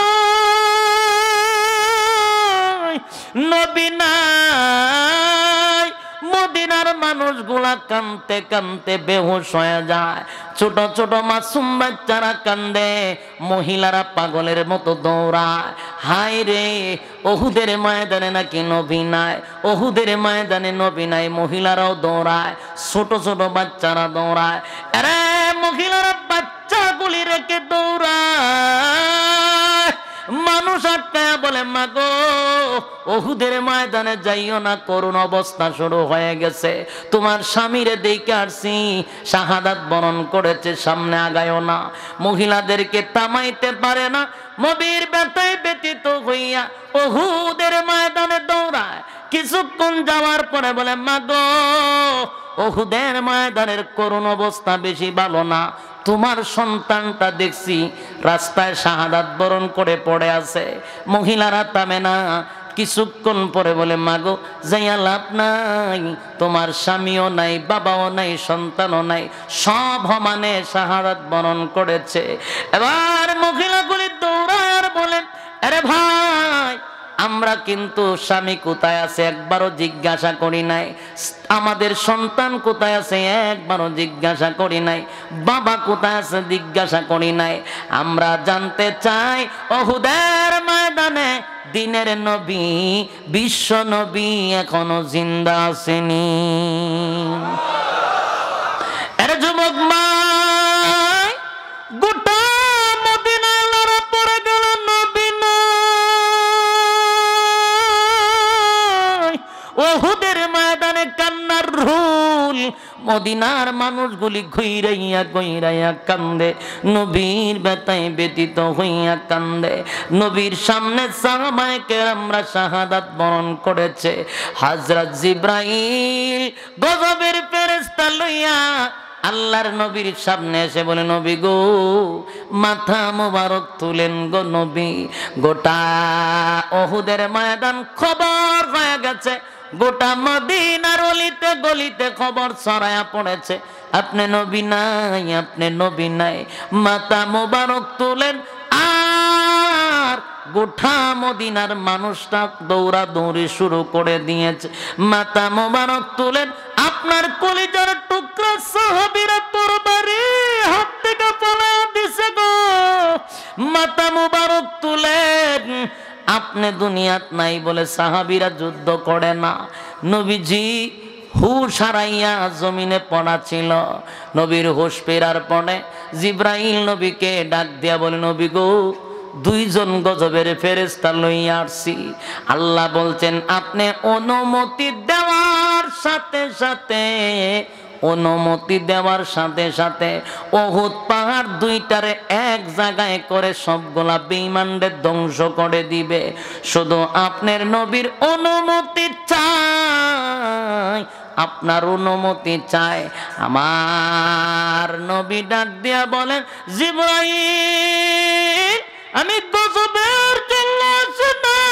নাই, নবী নাই। মদিনার মানুষগুলা কানতে কানতে বেহুশ হয়ে যায়। ছোট ছোট মাসুম বাচ্চারা কান্দে, মহিলারা পাগলের মতো দৌড়ায়। হায় রে, ওহুদের ময়দানে নাকি নবী নাই, ওহুদের ময়দানে নবী নাই। মহিলারাও দৌড়ায়, ছোট ছোট বাচ্চারা দৌড়ায়। আরে মহিলারা বাচ্চাগুলি রেখে দৌড়ায়। মানুষ আটকায়া বলে, মাগো ওহুদের ময়দানে যাইও না, করুণ অবস্থা শুরু হয়ে গেছে, তোমার স্বামীরে দেখে আসছি শাহাদাত বরণ করেছে, সামনে আগায়ও না। মহিলাদেরকে থামাইতে পারে না, নবীর ব্যথায় ব্যতীত হইয়া ওহুদের ময়দানে দৌড়ায়। কিছুক্ষণ যাওয়ার পরে বলে, মাগো ওহুদের ময়দানের করুণ অবস্থা বেশি ভালো না, তোমার সন্তানটা দেখছি রাস্তায় শাহাদাত বরণ করে পড়ে আছে। মহিলারা থামে না। কিছুক্ষণ পরে বলে, মাগো যাইয়া লাভ নাই, তোমার স্বামীও নাই, বাবাও নাই, সন্তানও নাই, সব সমানে শাহাদাত বরণ করেছে। এবার মহিলাগুলি দৌড়ায় আর বলেন, আরে ভাই, আমরা কিন্তু স্বামী কোথায় আছে একবারও জিজ্ঞাসা করি নাই, আমাদের সন্তান কোথায় আছে একবারও জিজ্ঞাসা করি নাই, বাবা কোথায় আছে জিজ্ঞাসা করি নাই। আমরা জানতে চাই ওহুদের ময়দানে দিনের নবী, বিশ্ব নবী এখনো জিন্দা আসেনি। আরে যুবক ভাই, গোটা মদিনা লড়া পড়ে গেল, নবী নাই। ওহুদের ময়দানে কান্নার রুল মদিনার মানুষগুলি ঘুইরাইয়া ঘুইরাইয়া কান্দে, নবীর ব্যথায় ব্যতীত হইয়া কান্দে। নবীর সামনে সাহাবায়ে কেরামরা শাহাদাত বরণ করেছে। হযরত জিবরাইল গজবের ফেরেশতা লইয়া আল্লাহর নবীর সামনে এসে বলে, নবী গো, মাথা মোবারক তুলেন গো নবী। গোটা উহুদের ময়দান খবর হয়ে গেছে, গোটা মদিনার অলিতে গলিতে খবর ছড়ায়া পড়েছে, আপনি নবী নাই, আপনি নবী নাই। মাথা মোবারক তুলেন। আর গোটা মদিনার মানুষটা দৌড়া দৌড়ি শুরু করে দিয়েছে। মাথা মোবারক তুলেন। আপনার কলিজার টুকরা সাহাবীরা তরবারি হাত থেকে পালায়া দিছে গো। মাথা মোবারক তুলেন। আপনি দুনিয়াত নাই বলে সাহাবীরা যুদ্ধ করে না। নবীজি হুশ হারাইয়া জমিনে পড়া ছিল। নবীর হুশ ফেরার পরে জিবরাইল নবীকে ডাক দিয়া বলে, নবী গো, দুইজন গজবের ফেরেশতা লইয়া আসছি। আল্লাহ বলছেন, আপনি অনুমতি দেওয়ার সাথে সাথে অনুমতি দেওয়ার সাথে সাথে উহুদ পাহাড় দুইটারে এক জায়গায় করে সবগুলা বেঈমানদের ধ্বংস করে দিবে। শুধু আপনার নবীর অনুমতি চাই, আপনার অনুমতি চাই। আমার নবী ডাক দিয়া বলেন, জিবরাইল, আমি গজবের জন্য আসি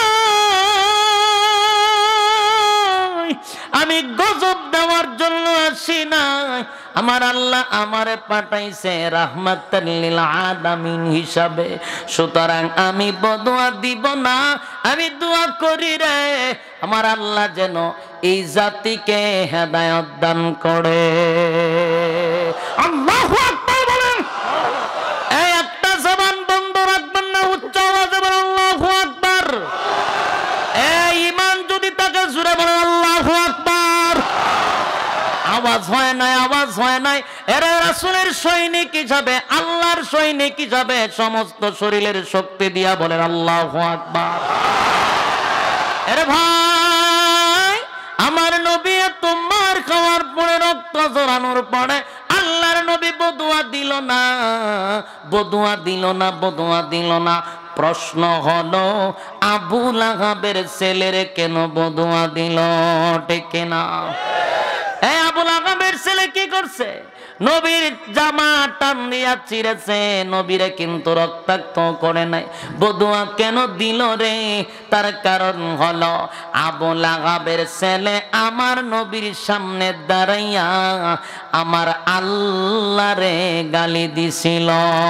নাই, আমি গজব দেওয়ার জন্য আসি নাই। আমার আল্লাহ আমারে পাঠাইছে রাহমাতাল লিল আলামিন হিসাবে। সুতরাং আমি বদুয়া দিব না, আমি দোয়া করি রে আমার আল্লাহ যেন এই জাতিকে হেদায়েত দান করে। আল্লাহু আকবার বলেন। এই একটা জবান বন্ধ রাখবেন না, উচ্চ আওয়াজে বলেন আল্লাহু আকবার। এই ঈমান যদি তাকে জুড়ে বলেন আল্লাহু আকবার। আওয়াজ হয় নাই, আওয়াজ হয় নাই। এরা রাসূলের সৈনিক হিসাবে, আল্লাহর সৈনিক হিসাবে সমস্ত শরীরের শক্তি দিয়া বলেন আল্লাহু আকবার। এরে ভাই, আমার নবী তোমার খাওয়ার পরে রক্ত ঝরানোর পরে আল্লাহর নবী বদুয়া দিল না, বদুয়া দিল না, বদুয়া দিল না। প্রশ্ন হলো, আবু লাহাবের ছেলের কেন বদুয়া দিল? ঠিক না? এই আবু লাহাবের ছেলে কি করছে? নবীর জামা টান দিয়া ছিঁড়েছে, নবীরে কিন্তু রক্তাক্ত করে নাই। বদুয়া কেন দিল রে? তার কারণ হলো, আবু লাহাবের ছেলে আমার নবীর সামনে দাঁড়াইয়া আমার আল্লাহরে গালি দিছিল।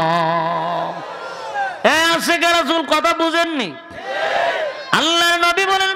এ আশিকে রাসূল কথা বুঝেননি? আল্লাহর নবী বলেন,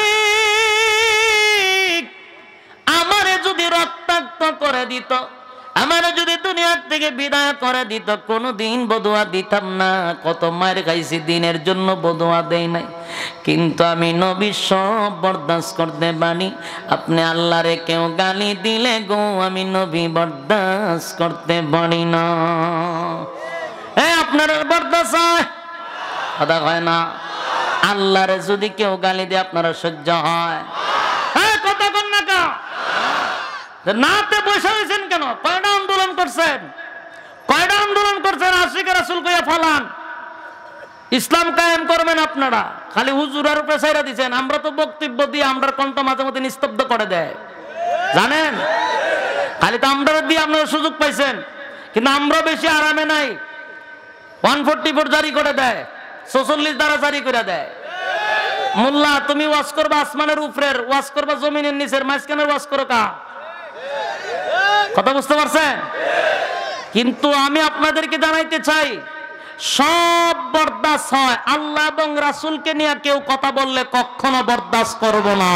মালিক আমারে যদি রক্তাক্ত করে দিত, আমারে যদি দুনিয়া থেকে বিদায় করে দিত, কোনোদিন বদুয়া দিতাম না। কত মায়ের খাইছি, দিনের জন্য বদুয়া দেই নাই। কিন্তু আমি নবী সব বরদাস্ত করতে পারি। আপনি আল্লাহরে কেউ গালি দিলে গো, আমি নবী বরদাস্ত করতে পারি না। এ আপনার বরদাস্ত হয়? কথা হয় না। আল্লাহরে যদি কেউ গালি দিয়ে আপনারা সহ্য হয়? হ্যাঁ, কথা কন না কা নাতে বসে হয়েছেন কেন? কয়টা আন্দোলন করছেন? কয়টা আন্দোলন করছেন? আশিকে রাসূল কইয়া ফালান, ইসলাম কায়েম করবেন আপনারা। খালি হুজুরের উপরে ছাইরা দিচ্ছেন। আমরা তো বক্তব্য দিয়ে আমরা কণ্ঠ মাঝে মধ্যে নিস্তব্ধ করে দেয়, জানেন? খালি তো আমরা দিয়ে আপনারা সুযোগ পাইছেন, কিন্তু আমরা বেশি আরামে নাই। ওয়ান ফোরটি ফোর জারি করে দেয়, ছচল্লিশ দ্বারা জারি করে দেয়। মোল্লা, তুমি ওয়াজ করবা আসমানের উপরের, ওয়াজ করবা জমিনের নিচের, মাঝখানের ওয়াজ করো কা? কথা বুঝতে পারছেন? কিন্তু আমি আপনাদেরকে জানাইতে চাই, সব বরদাস্ত হয়। আল্লাহ এবং রাসূলকে নিয়ে কেউ কথা বললে কখনো বরদাস্ত করব না।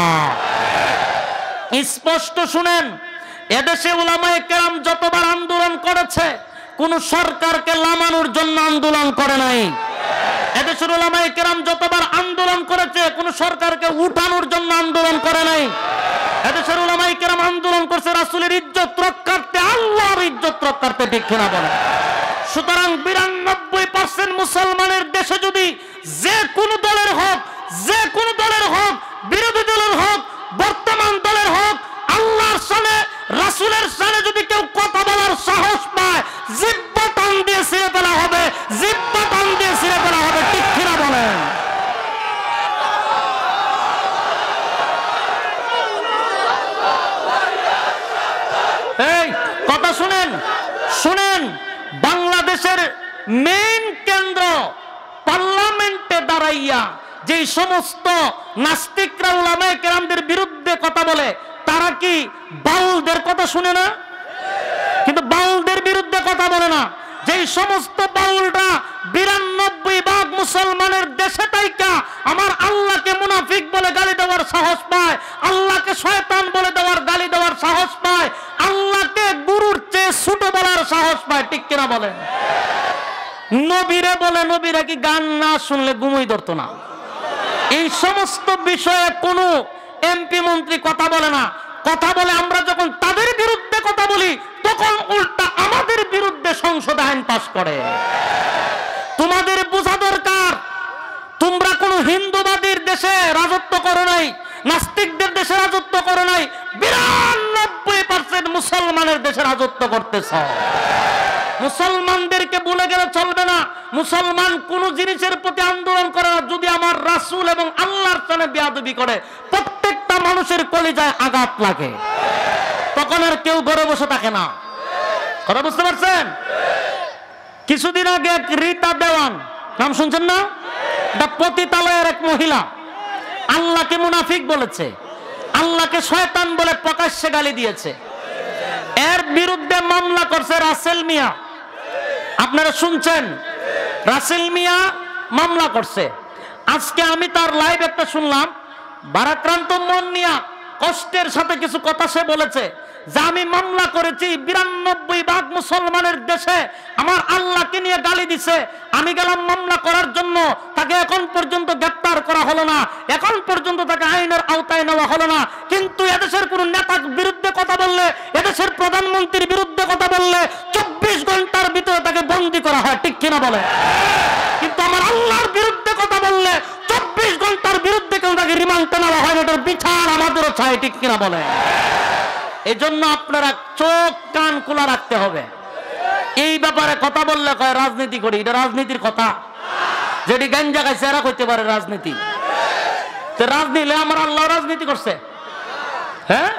স্পষ্ট শুনেন, এদেশে উলামায়ে কেরাম যতবার আন্দোলন করেছে, কোন সরকারকে লামানোর জন্য আন্দোলন করে নাই। এদেশের উলামায়ে কেরাম যতবার আন্দোলন করেছে, কোন সরকারকে উঠানোর জন্য আন্দোলন করে নাই। এদেশের উলামায়ে কেরাম আন্দোলন করছে রাসূলের ইজ্জত রক্ষার্থে, আল্লাহর ইজ্জত রক্ষার্থে। ঠিক কিনা বলেন? সুতরাং বিরানব্বই পার্সেন্ট মুসলমানের দেশে যদি যে কোনো দলের হোক, যে কোনো দলের হোক, বিরোধী দলের হোক, বর্তমান দলের হোক, আল্লাহর সামনে রাসূলের সামনে যদি কেউ কথা বলার সাহস পায় জিহ্বা টান দিয়ে ছিঁড়ে ফেলা হবে, জিহ্বা টান দিয়ে ছিঁড়ে ফেলা হবে। ঠিক কিনা বলেন? এই কথা শুনেন, শুনেন, বাংলাদেশের মেইন কেন্দ্র পার্লামেন্টে দাঁড়াইয়া যে সমস্ত নাস্তিকরা উলামায়ে কেরামদের বিরুদ্ধে কথা বলে, তারা কি বাউলদের কথা শুনে না? কিন্তু বাউলদের বিরুদ্ধে কথা বলে না। যেই সমস্ত বাউলরা বিরানব্বই ভাগ মুসলমানের দেশে তাইকা আমার আল্লাহকে মুনাফিক বলে গালি দেওয়ার সাহস পায়, আল্লাহকে শয়তান বলে দেওয়ার গালি দেওয়ার সাহস পায়, আল্লাহকে গুরুর চেয়ে ছোট বলার সাহস পায়। ঠিক কিনা বলেন? নবীরে বলে, নবীরা কি গান না শুনলে ঘুমই ধরতো না? এই সমস্ত বিষয়ে কোনো এমপি মন্ত্রী কথা বলে না। কথা বলে আমরা যখন তাদের বিরুদ্ধে কথা বলি তখন উল্টা আমাদের বিরুদ্ধে সংসদ আইন পাস করে। তোমাদের বোঝা দরকার, তোমরা কোন হিন্দুবাদীর দেশে রাজত্ব করো নাই, নাস্তিকদের দেশে রাজত্ব করো নাই, বিরানব্বই পার্সেন্ট মুসলমানের দেশে রাজত্ব করতেছ। মুসলমানদেরকে ভুলে গেলে চলবে না। মুসলমান কোন জিনিসের প্রতি আন্দোলন করে না যদি আমার রাসূল এবং আল্লাহর সামনে বেয়াদবি করে। প্রত্যেকটা মানুষের কলিজায় আঘাত লাগে, তখন আর কেউ ঘরে বসে থাকে না। কথা বুঝতে পারছেন? কিছুদিন আগে এক রীতা দেওয়ান, নাম শুনছেন না? এটা পতিতালয়ের এক মহিলা আল্লাহকে মুনাফিক বলেছে, আল্লাহকে শয়তান বলে প্রকাশ্যে গালি দিয়েছে। এর বিরুদ্ধে মামলা করছে রাসেল মিয়া। আপনারা শুনছেন? রাসেল মিয়া মামলা করছে। আজকে আমি তার লাইভ একটা শুনলাম, ভারাক্রান্ত মন নিয়ে কষ্টের সাথে কিছু কথা সে বলেছে যে আমি মামলা করেছি বিরানব্বই ভাগ মুসলমানের দেশে আমার আল্লাহকে নিয়ে গালি দিছে, আমি গেলাম মামলা করার জন্য, তাকে এখন পর্যন্ত গ্রেফতার করা হলো না, এখন পর্যন্ত তাকে আইনের আওতায় নেওয়া হলো না। কিন্তু এদেশের কোন নেতার বিরুদ্ধে কথা বললে, এদেশের প্রধানমন্ত্রীর বিরুদ্ধে কথা বললে চব্বিশ ঘন্টার ভিতরে তাকে বন্দী করা হয়। ঠিক কিনা বলে? কিন্তু আমার আল্লাহর বিরুদ্ধে কথা বললে চব্বিশ ঘন্টার বিরুদ্ধে কেউ তাকে রিমান্ডে নেওয়া হয় না। এটার বিচার আমাদেরও চাই। ঠিক কিনা বলে? এই জন্য আপনারা চোখ কান খোলা রাখতে হবে। এই ব্যাপারে কথা বললে কয় রাজনীতি করি, এটা রাজনীতির কথা? যেটি গাঞ্জা খাইছে এরা করতে পারে রাজনীতি? রাজনীতি আমার আল্লাহ রাজনীতি করছে? হ্যাঁ,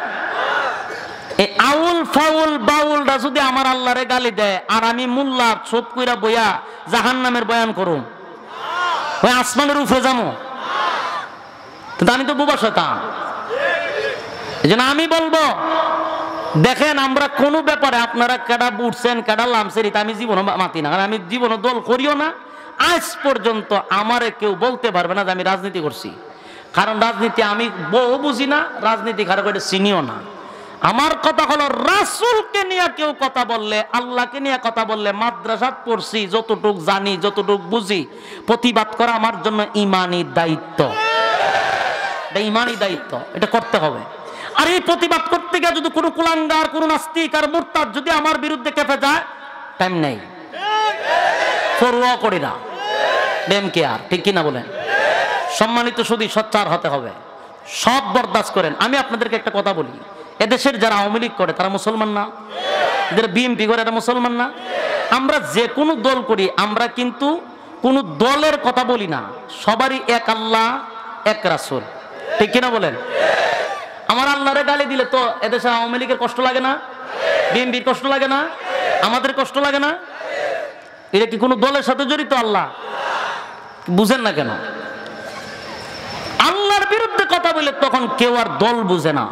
এই আউল ফাউল বাউলরা যদি আমার আল্লাহরে গালি দেয় আর আমি মোল্লা চোপ কইরা বইয়া জাহান্নামের বয়ান করুম, ওই আসমানের উপরে যাবো? কিন্তু আমি তো বোবা শয়তান। এই জন্য আমি বলবো, দেখেন আমরা কোন ব্যাপারে আপনারা কেডা বুঝছেন কেডা লামছেন এটা আমি জীবনে মাতি না, কারণ আমি জীবনে দল করিও না। আজ পর্যন্ত আমারে কেউ বলতে পারবে না যে আমি রাজনীতি করছি, কারণ রাজনীতি আমি বউ বুঝি না, রাজনীতি কারো করে চিনিও না। আমার কথা হলো রাসূলকে নিয়ে কেউ কথা বললে, আল্লাহকে নিয়ে কথা বললে, মাদ্রাসাত পড়ছি, যতটুক জানি যতটুক বুঝি, প্রতিবাদ করা আমার জন্য ইমানি দায়িত্ব। এটা ইমানি দায়িত্ব, এটা করতে হবে। আর এই প্রতিবাদ করতে গিয়ে যদি কোনো কুলাঙ্গার, কোনো নাস্তিক আর মুরতাদ যদি আমার বিরুদ্ধে কেঁপে যায়, টাইম নেই, পরোয়া করি না, ডেম কেয়ার। ঠিক কিনা বলেন? সম্মানিত শুধু সোচ্চার হতে হবে, সব বরদাস্ত করেন। আমি আপনাদেরকে একটা কথা বলি, এদেশের যারা আওয়ামী লীগ করে তারা মুসলমান না? যারা বিএনপি করে এরা মুসলমান না? আমরা যে কোনো দল করি, আমরা কিন্তু কোনো দলের কথা বলি না, সবারই এক আল্লাহ এক রাসূল। ঠিক কিনা বলেন? আমার আল্লাহরে গালি দিলে তো এদেশে আওয়ামী লীগের কষ্ট লাগে না? বিএনপির কষ্ট লাগে না? আমাদের কষ্ট লাগে না? এটা কি কোনো দলের সাথে জড়িত? আল্লাহ বুঝেন না কেন? আল্লাহর বিরুদ্ধে কথা বলে তখন কেউ আর দল বুঝে না।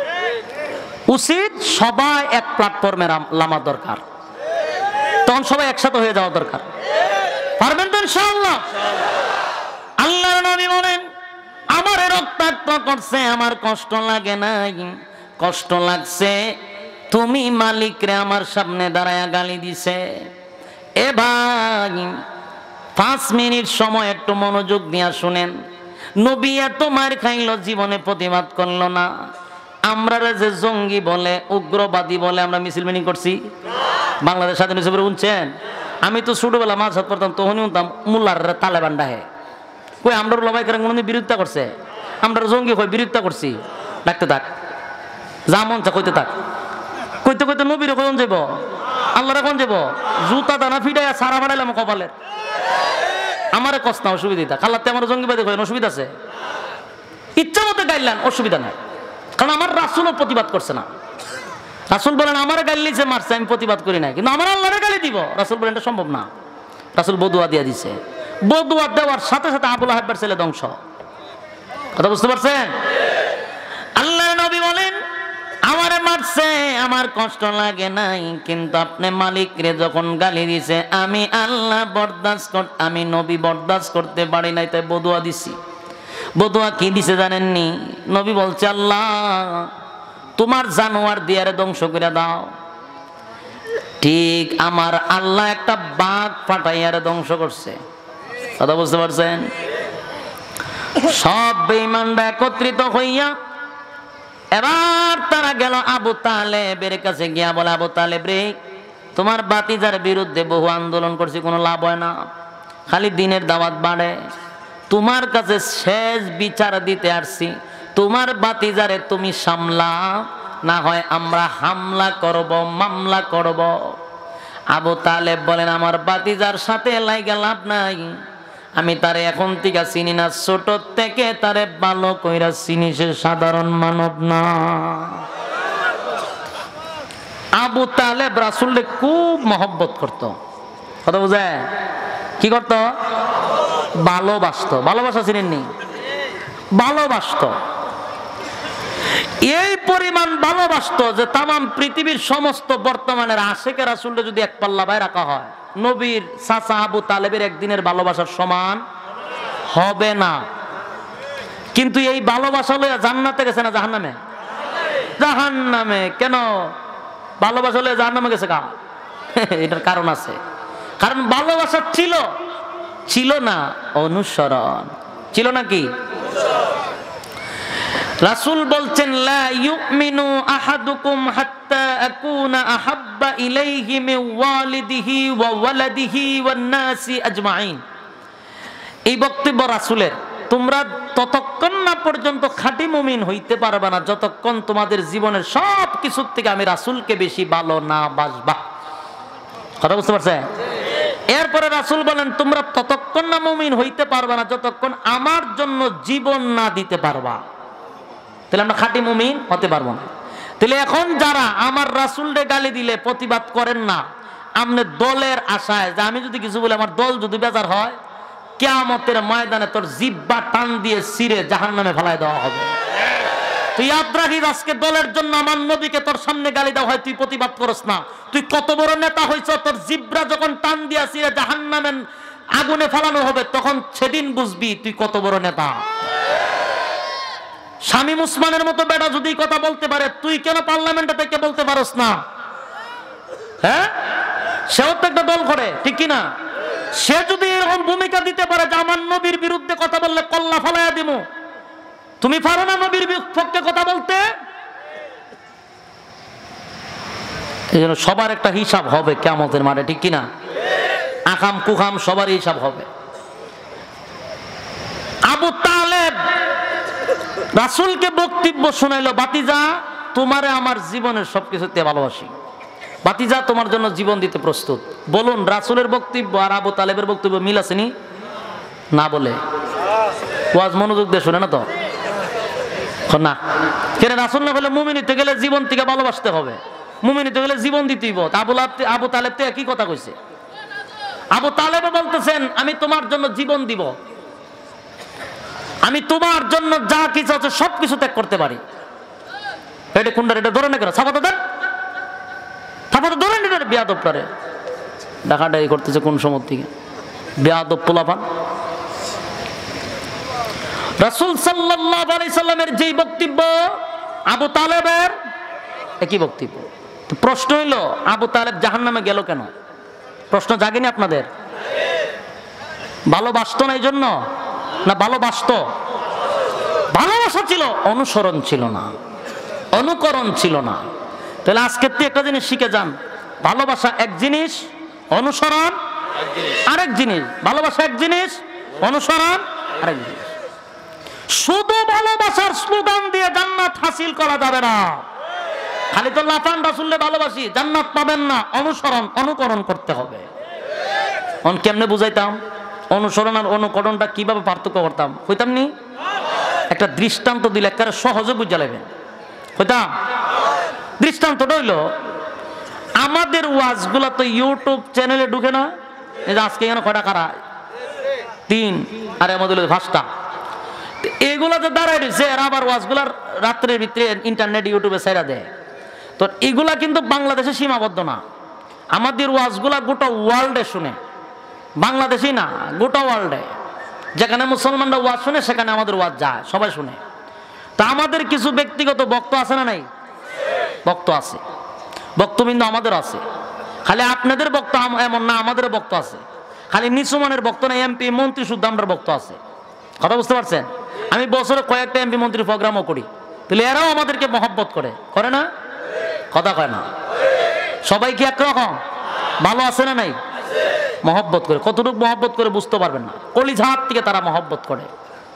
উচিত সবাই এক প্ল্যাটফর্মে নামা দরকার, তখন সবাই একসাথে হয়ে যাওয়া দরকার। পারবেন তো ইনশাআল্লাহ? আল্লাহর নবী বলেন, আমার রক্তাক্ত করছে, আমার কষ্ট লাগে নাই, কষ্ট লাগছে তুমি মালিক রে আমার সামনে দাঁড়ায়া গালি দিছে। এ ভাই, পাঁচ মিনিট সময় একটু মনোযোগ দিয়া শুনেন। নবী এত মার খাইল, জীবনে প্রতিবাদ করলো না। আমরা যে জঙ্গি বলে, উগ্রবাদী বলে আমরা মিছিল মিটিং করছি বাংলাদেশ স্বাধীন হিসেবে, শুনছেন? আমি তো ছোটবেলা মাছ হাত পড়তাম, তখনই শুনতাম মুল্লার তালেবান ডাহে। কই আমরা লবাই করে কোনোদিন বিরোধিতা করছে? আমরা জঙ্গি হয়ে বিরোধিতা করছি? ডাকতে থাক, যা মন চা কইতে থাক। কইতে কইতে নবীর কোন যাব, আল্লাহর কোন যাব, জুতা দানা ফিডাইয়া সারা বাড়াইলাম কপালের। আমারে কষ্ট না, অসুবিধা খালাতে আমার জঙ্গিবাদী করেন, অসুবিধা আছে? ইচ্ছা মতো গাইলেন, অসুবিধা নাই, কারণ আমার রাসূলও প্রতিবাদ করছে না। রাসূল বলেন আমার গালি যে মারছে আমি প্রতিবাদ করি নাই, কিন্তু আমার আল্লাহরে গালি দিব, রাসূল বলেন এটা সম্ভব না। রাসূল বদুয়া দিয়া দিছে, বদুয়া দেওয়ার সাথে সাথে আবু লাহাবের ছেলে ধ্বংস। কথা বুঝতে পারছেন? আল্লাহর নবী বলেন আমারে মারছে আমার কষ্ট লাগে নাই, কিন্তু আপনি মালিক রে যখন গালি দিছে আমি আল্লাহ বরদাস্ত কর আমি নবী বরদাস্ত করতে পারি নাই, তাই বদুয়া দিছি। বদুয়া কি দিছে জানেননি? নবী বলছে আল্লাহ তোমার জানোয়ার দিয়ারে ধ্বংস করে দাও। ঠিক আমার আল্লাহ একটা বাঘ পাঠাইয়ারে ধ্বংস করছে। কথা বুঝতে পারছেন? সব বেঈমানরা একত্রিত হইয়া এবার তারা গেল আবু তালেবের কাছে গিয়া বলে আবু তালেব রে, তোমার বাতিজার বিরুদ্ধে বহু আন্দোলন করছি, কোনো লাভ হয় না, খালি দিনের দাওয়াত বাড়ে। তোমার কাছে শেষ বিচার দিতে আসছি, তোমার বাতিজারে তুমি সামলা, না হয় আমরা হামলা করব, মামলা করব। আবু তালেব বলেন আমার বাতিজার সাথে লাইগা লাভ নাই, আমি তারে এখন থেকে চিনি না, ছোট থেকে তারে ভালো কইরা চিনি, সে সাধারণ মানব না। আবু তালেব রাসূলকে খুব মহব্বত করত। কথা বুঝে? কি করত? ভালোবাসতো। ভালোবাসা চিনেননি? ভালোবাসতো, এই পরিমাণ ভালোবাসতো যে তামাম পৃথিবীর সমস্ত বর্তমানের আশেকে রাসূলকে যদি এক পাল্লা বাই রাখা হয়, নবীর চাচা আবু তালেবের একদিনের ভালোবাসার সমান হবে না। কিন্তু এই ভালোবাসা লইয়া জান্নাতে গেছে না জাহান্নামে? জাহান্নামে। কেন ভালোবাসা লইয়া জাহান্নামে গেছে? কা এটার কারণ আছে। কারণ ভালোবাসা ছিল ছিল না অনুসরণ, ছিল না কি? রাসূল বলছেন লা ইউমিনু আহাদুকুম হাত্তা আকুনা আহাব্বা ইলাইহি মিন ওয়ালিদিহি ওয়া ওয়ালাদিহি ওয়ান নাসি আজমাইন। এই বক্তব্য রাসূলের। তোমরা ততক্ষণ না পর্যন্ত খাঁটি মুমিন হইতে পারবে না যতক্ষণ তোমাদের জীবনের সব কিছুর থেকে আমি রাসূলকে বেশি ভালো না বাসবা। কথা বুঝতে পারছেন? এরপরে রাসূল বলেন তোমরা ততক্ষণ না মুমিন হইতে পারবে না যতক্ষণ আমার জন্য জীবন না দিতে পারবা। তাহলে আমরা খাঁটি মুমিন হতে পারবো না। তাহলে এখন যারা আমার রাসূলকে গালি দিলে প্রতিবাদ করেন না, আপনি দলের আশায় যে আমি যদি কিছু বলি আমার দল যদি বেজার হয়, কিয়ামতের ময়দানে তোর জিহ্বা টান দিয়ে ছিঁড়ে জাহান্নামে ফেলায় দেওয়া হবে। তুই ইয়াদ রাখিস, আজকে দলের জন্য আমার নবীকে তোর সামনে গালি দেওয়া হয়, তুই প্রতিবাদ করস না, তুই কত বড় নেতা হইছ। তোর জিহ্বা যখন টান দিয়া ছিঁড়ে জাহান্নামে আগুনে ফেলানো হবে, তখন সেদিন বুঝবি তুই কত বড় নেতা। শামীম উসমানের মতো বেটা যদি কথা বলতে পারে, তুই কেন পার্লামেন্টে থেকে বলতে পারস না? হ্যাঁ, সেও তো একটা দল করে, ঠিক কিনা? সে যদি এরকম ভূমিকা দিতে পারে যে আমার নবীর বিরুদ্ধে কথা বললে কল্লা ফলাইয়া দিব, তুমি পারো না নবীর পক্ষে কথা বলতে? এই জন্য সবার একটা হিসাব হবে কিয়ামতের মাঠে, ঠিক কিনা? আকাম কুকাম সবার হিসাব হবে। আবু তালেব রাসূলকে বক্তব্য শোনাইলো, বাতিজা তোমারে আমার জীবনের সবকিছুতে ভালোবাসি, বাতিজা তোমার জন্য জীবন দিতে প্রস্তুত। বলুন রাসূলের বক্তব্য আর আবু তালেবের বক্তব্য মিল আসেনি? না বলে ওয়াজ মনোযোগ দিয়ে শুনে না তো না। কেন রাসূল না বলে মুমিন হতে গেলে জীবন থেকে ভালোবাসতে হবে, মুমিন হতে গেলে জীবন দিতেই হবে। আবু আবু তালেব তো একই কথা কইছে। আবু তালেব বলতেছেন আমি তোমার জন্য জীবন দিব, আমি তোমার জন্য যা কিছু আছে সবকিছু ত্যাগ করতে পারি। এটা কোনটা? এটা ধরে না কেন? সাবাত দেন, সাবাত ধরে নিতে বেয়াদব করে ডাকাডাকি করতেছে কোন সময় থেকে বেয়াদব পোলাপান। রাসূল সাল্লাল্লাহু আলাইহি সাল্লামের যেই বক্তব্য আবু তালেবের একই বক্তব্য। তো প্রশ্ন হইল আবু তালেব জাহান্নামে গেল কেন? প্রশ্ন জাগেনি আপনাদের? ভালোবাসতো না এই জন্য, না ভালোবাসতো? ভালোবাসা ছিল, অনুসরণ ছিল না, অনুকরণ ছিল না। তাহলে আজকের থেকে একটা জিনিস শিখে যান, ভালোবাসা এক জিনিস, অনুসরণ আরেক জিনিস। ভালোবাসা এক জিনিস, অনুসরণ আরেক জিনিস। শুধু ভালোবাসার স্লোগান দিয়ে জান্নাত হাসিল করা যাবে না। খালি তো লাফানটা শুনলে ভালোবাসি, জান্নাত পাবেন না, অনুসরণ অনুকরণ করতে হবে। অন কেমনে বুঝাইতাম অনুসরণ আর অনুকরণটা কিভাবে পার্থক্য করতাম কইতাম নি? একটা দৃষ্টান্ত দিলে একেবারে সহজে বুঝা লাগবে। কইতাম দৃষ্টান্তটা হইল, আমাদের ওয়াজগুলা তো ইউটিউব চ্যানেলে ঢুকে না। এই যে আজকে এখানে কয়টা কারা? তিন, আর আমাদের পাঁচটা। এগুলাতে দাঁড়ায় রয়েছে, এরা আবার ওয়াজগুলার রাত্রের ভিতরে ইন্টারনেট ইউটিউবে ছেড়া দেয়। তো এগুলা কিন্তু বাংলাদেশে সীমাবদ্ধ না, আমাদের ওয়াজগুলা গোটা ওয়ার্ল্ডে শুনে, বাংলাদেশেই না গোটা ওয়ার্ল্ডে। যেখানে মুসলমানরা ওয়াজ শুনে সেখানে আমাদের ওয়াজ যায়, সবাই শুনে। তা আমাদের কিছু ব্যক্তিগত বক্ত আছে না নাই? বক্ত আছে, বক্তবৃন্দ আমাদের আছে। খালি আপনাদের বক্ত এমন না, আমাদের বক্ত আছে। খালি নিচুমানের বক্ত না, এমপি মন্ত্রী শুদ্ধ আমরা বক্ত আছে। কথা বুঝতে পারছেন? আমি বছরে কয়েকটা এমপি মন্ত্রীর প্রোগ্রামও করি, তাহলে এরাও আমাদেরকে মহব্বত করে, করে না? কথা কয় না? সবাই কি একরকম? ভালো আছে না নাই? মহব্বত করে। কতটুকু মহব্বত করে বুঝতে পারবেন না, কলিজাত থেকে তারা মহব্বত করে।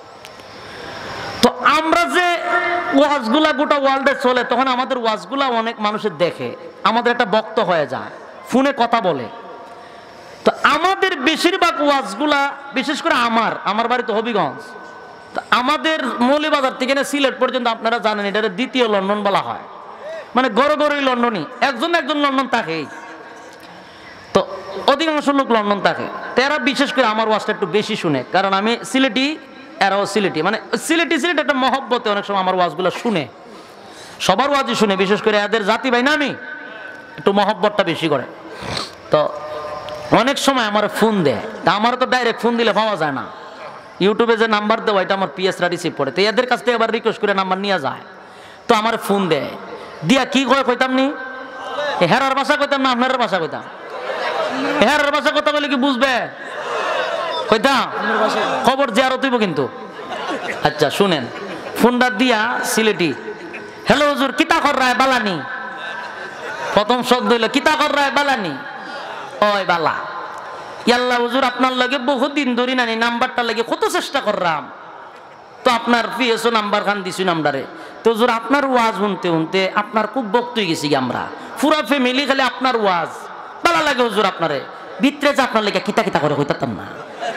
তো আমরা যে ওয়াজগুলা গোটা ওয়ার্ল্ডে চলে, তখন আমাদের ওয়াজগুলা অনেক মানুষের দেখে, আমাদের একটা বক্ত হয়ে যায়, ফোনে কথা বলে। তো আমাদের বেশিরভাগ ওয়াজগুলা, বিশেষ করে আমার আমার বাড়ি তো হবিগঞ্জ, তো আমাদের মৌলিবাজার থেকে না সিলেট পর্যন্ত আপনারা জানেন এটা দ্বিতীয় লন্ডন বলা হয়। মানে গড় গড়ই লন্ডনই, একজন একজন লন্ডন থাকেই। তো অধিকাংশ লোক লন্ডন থাকে, তো এরা বিশেষ করে আমার ওয়াজটা একটু বেশি শুনে, কারণ আমি সিলেটি, এরাও সিলেটি। মানে সিলেটি সিলেট একটা মহব্বতে অনেক সময় আমার ওয়াজগুলো শুনে, সবার ওয়াজই শুনে, বিশেষ করে এদের জাতি ভাই না, আমি একটু মহব্বতটা বেশি করে। তো অনেক সময় আমার ফোন দেয়, তা আমার তো ডাইরেক্ট ফোন দিলে পাওয়া যায় না, ইউটিউবে যে নাম্বার দেওয়া এটা আমার পিএসরা রিসিভ করে, তো এদের কাছ থেকে আবার রিকোয়েস্ট করে নাম্বার নিয়ে যায়। তো আমার ফোন দেয়, দিয়া কি কয় কইতাম নি? হেরার ভাষা কইতাম না আপনার ভাষা কইতাম? হেরার ভাষা কথা বলে কি বুঝবে? কইতাম খবর জিয়ারত হইব কিন্তু। আচ্ছা শুনেন, ফোনটা দিয়া সিলেটি, হ্যালো হুজুর কিতা কর রায় বালানি। প্রথম শব্দ হইল কিতা কর রায় বালানি। ওই বালা ইয়াল্লা হুজুর আপনার লাগে বহুদিন ধরি নানি, নাম্বারটা লাগে কত চেষ্টা করলাম, তো আপনার পিএসও নাম্বার খান দিছি নাম্বারে। তো হুজুর আপনার ওয়াজ শুনতে শুনতে আপনার খুব বক্ত হয়ে গেছি আমরা, পুরা ফ্যামিলি খালি আপনার ওয়াজ ভালো লাগে হুজুর আপনারে, ভিতরে যে আপনার লেগে কিতা কিতা করে কইতাম না।